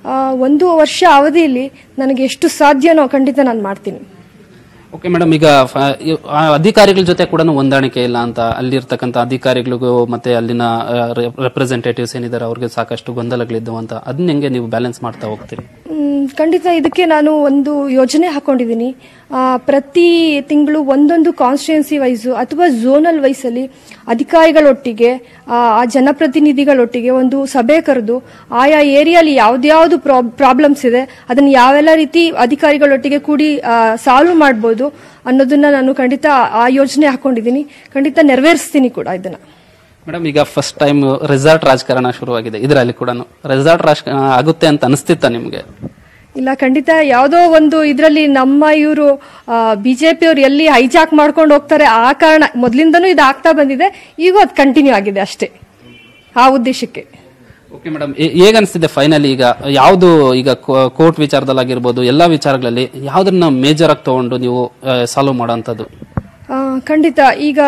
1 ವರ್ಷ ಅವಧಿಯಲ್ಲಿ ನನಗೆ ಎಷ್ಟು ಸಾಧ್ಯನೋ ಖಂಡಿತ ನಾನು ಮಾಡ್ತೀನಿ. ಓಕೆ ಮೇಡಮ್, ಈಗ ಅಧಿಕಾರಿಗಳ ಜೊತೆ ಕೂಡ ಹೊಂದಾಣಿಕೆ ಇಲ್ಲ ಅಂತ ಅಲ್ಲಿರ್ತಕ್ಕಂಥ ಅಧಿಕಾರಿಗಳಿಗೂ ಮತ್ತೆ ಅಲ್ಲಿನ ರೆಪ್ರೆಸೆಂಟೇಟಿವ್ಸ್ ಏನಿದ್ದಾರೆ ಅವ್ರಿಗೆ ಸಾಕಷ್ಟು ಗೊಂದಲಗಳಿದ್ದವು ಅಂತ, ಅದನ್ನ ಹೆಂಗೆ ನೀವು ಬ್ಯಾಲೆನ್ಸ್ ಮಾಡ್ತಾ ಹೋಗ್ತೀರಿ? ಖಂಡಿತ ಇದಕ್ಕೆ ನಾನು ಒಂದು ಯೋಜನೆ ಹಾಕೊಂಡಿದ್ದೀನಿ. ಪ್ರತಿ ತಿಂಗಳು ಒಂದೊಂದು ಕಾನ್ಸ್ಟಿಟ್ಯೂನ್ಸಿ ವೈಸ್ ಅಥವಾ ಝೋನಲ್ ವೈಸ್ ಅಲ್ಲಿ ಅಧಿಕಾರಿಗಳೊಟ್ಟಿಗೆ ಆ ಜನಪ್ರತಿನಿಧಿಗಳೊಟ್ಟಿಗೆ ಒಂದು ಸಭೆ ಕರೆದು ಆಯಾ ಏರಿಯಾಲಿ ಯಾವ್ದ್ಯಾವ್ದು ಪ್ರಾಬ್ಲಮ್ಸ್ ಇದೆ ಅದನ್ನ ಯಾವೆಲ್ಲ ರೀತಿ ಅಧಿಕಾರಿಗಳೊಟ್ಟಿಗೆ ಕೂಡಿ ಸಾಲ್ವ್ ಮಾಡಬಹುದು ಅನ್ನೋದನ್ನ ನಾನು ಖಂಡಿತ ಆ ಯೋಜನೆ ಹಾಕೊಂಡಿದ್ದೀನಿ. ಖಂಡಿತ ನೆರವೇರಿಸ್ತೀನಿ ಕೂಡ ಇದನ್ನ. ಮೇಡಮ್, ಈಗ ಫಸ್ಟ್ ಟೈಮ್ ರೆಸಾರ್ಟ್ ರಾಜಕಾರಣ ಶುರುವಾಗಿದೆ, ಇದರಲ್ಲಿ ಕೂಡ ರೆಸಾರ್ಟ್ ರಾಜಕಾರಣ ಆಗುತ್ತೆ ಅಂತ ಅನಿಸ್ತಿತ್ತ ನಿಮ್ಗೆ? ಇಲ್ಲ, ಖಂಡಿತ ಯಾವುದೋ ಒಂದು ಇದರಲ್ಲಿ ನಮ್ಮ ಇವರು ಬಿಜೆಪಿ ಅವರು ಎಲ್ಲಿ ಹೈಜಾಕ್ ಮಾಡ್ಕೊಂಡು ಹೋಗ್ತಾರೆ ಆ ಕಾರಣ ಮೊದಲಿಂದನೂ ಇದು ಆಗ್ತಾ ಬಂದಿದೆ, ಈಗ ಅದು ಕಂಟಿನ್ಯೂ ಆಗಿದೆ ಅಷ್ಟೇ ಆ ಉದ್ದೇಶಕ್ಕೆ. ಓಕೆ ಮೇಡಮ್, ಹೇಗನ್ಸ್ತಿದೆ ಫೈನಲಿ? ಈಗ ಯಾವುದು ಈಗ ಕೋರ್ಟ್ ವಿಚಾರದಲ್ಲಾಗಿರ್ಬೋದು ಎಲ್ಲಾ ವಿಚಾರಗಳಲ್ಲಿ ಯಾವ್ದನ್ನ ಮೇಜರ್ ಆಗಿ ತಗೊಂಡು ನೀವು ಸಾಲ್ವ್ ಮಾಡೋಂಥದ್ದು? ಖಂಡಿತ ಈಗ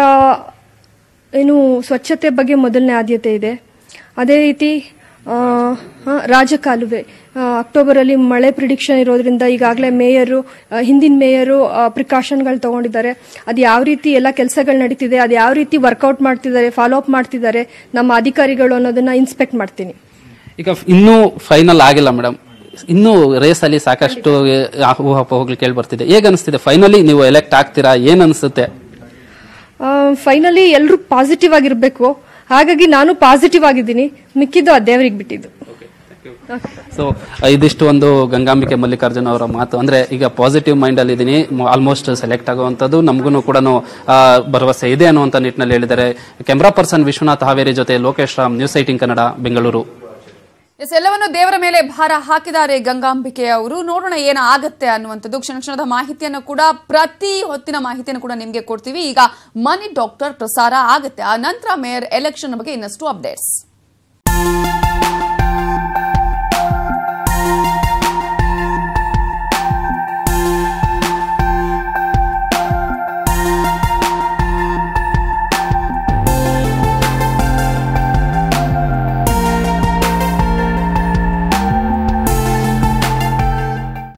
ಏನು ಸ್ವಚ್ಛತೆ ಬಗ್ಗೆ ಮೊದಲನೇ ಆದ್ಯತೆ ಇದೆ. ಅದೇ ರೀತಿ ರಾಜಕಾಲುವೆ ಅಕ್ಟೋಬರ್ ಅಲ್ಲಿ ಮಳೆ ಪ್ರಿಡಿಕ್ಷನ್ ಇರೋದ್ರಿಂದ ಈಗಾಗಲೇ ಹಿಂದಿನ ಮೇಯರು ಪ್ರಿಕಾಷನ್ಗಳು ತಗೊಂಡಿದ್ದಾರೆ. ಅದು ಯಾವ ರೀತಿ ಎಲ್ಲ ಕೆಲಸಗಳು ನಡೀತಿದೆ, ಅದು ಯಾವ ರೀತಿ ವರ್ಕೌಟ್ ಮಾಡ್ತಿದ್ದಾರೆ, ಫಾಲೋ ಅಪ್ ಮಾಡ್ತಿದ್ದಾರೆ ನಮ್ಮ ಅಧಿಕಾರಿಗಳು ಅನ್ನೋದನ್ನ ಇನ್ಸ್ಪೆಕ್ಟ್ ಮಾಡ್ತೀನಿ. ಈಗ ಇನ್ನೂ ಫೈನಲ್ ಆಗಿಲ್ಲ ಮೇಡಮ್, ಇನ್ನೂ ರೇಸ್ ಅಲ್ಲಿ ಸಾಕಷ್ಟು ಊಹಾಪೋಹಗಳು ಕೇಳಿ ಬರ್ತಿದೆ. ಹೇಗನ್ನಿಸ್ತಿದೆ ಫೈನಲಿ ನೀವು ಎಲೆಕ್ಟ್ ಆಗ್ತೀರಾ? ಏನ್ ಅನ್ಸುತ್ತೆ? ಫೈನಲಿ ಎಲ್ಲರೂ ಪಾಸಿಟಿವ್ ಆಗಿರ್ಬೇಕು, ಹಾಗಾಗಿ ನಾನು ಪಾಸಿಟಿವ್ ಆಗಿದ್ದೀನಿ, ಮಿಕ್ಕಿದ್ದು ಆ ದೇವರಿಗೆ ಬಿಟ್ಟಿದ್ದು. ಸೊ ಇದಿಷ್ಟು ಒಂದು ಗಂಗಾಂಬಿಕೆ ಮಲ್ಲಿಕಾರ್ಜುನ್ ಅವರ ಮಾತು. ಅಂದ್ರೆ ಈಗ ಪಾಸಿಟಿವ್ ಮೈಂಡ್ ಅಲ್ಲಿ ಇದೀನಿ, ಆಲ್ಮೋಸ್ಟ್ ಸೆಲೆಕ್ಟ್ ಆಗುವಂತದ್ದು ನಮಗೂ ಕೂಡ ಭರವಸೆ ಇದೆ ಅನ್ನುವಂತ ನಿಟ್ಟಿನಲ್ಲಿ ಹೇಳಿದ್ದಾರೆ. ಕ್ಯಾಮರಾ ಪರ್ಸನ್ ವಿಶ್ವನಾಥ್ ಹಾವೇರಿ ಜೊತೆ ಲೋಕೇಶ್ ರಾಮ್, ನ್ಯೂಸ್ 18 ಕನ್ನಡ, ಬೆಂಗಳೂರು. ಎಲ್ಲವನ್ನು ದೇವರ ಮೇಲೆ ಭಾರ ಹಾಕಿದ್ದಾರೆ ಗಂಗಾಂಬಿಕೆ ಅವರು. ನೋಡೋಣ ಏನಾಗತ್ತೆ ಅನ್ನುವಂಥದ್ದು. ಕ್ಷಣದ ಮಾಹಿತಿಯನ್ನು ಕೂಡ, ಪ್ರತಿ ಹೊತ್ತಿನ ಮಾಹಿತಿಯನ್ನು ಕೂಡ ನಿಮಗೆ ಕೊಡ್ತೀವಿ. ಈಗ ಮನಿ ಡಾಕ್ಟರ್ ಪ್ರಸಾರ ಆಗುತ್ತೆ, ಆ ನಂತರ ಮೇಯರ್ ಎಲೆಕ್ಷನ್ ಬಗ್ಗೆ ಇನ್ನಷ್ಟು ಅಪ್ಡೇಟ್ಸ್.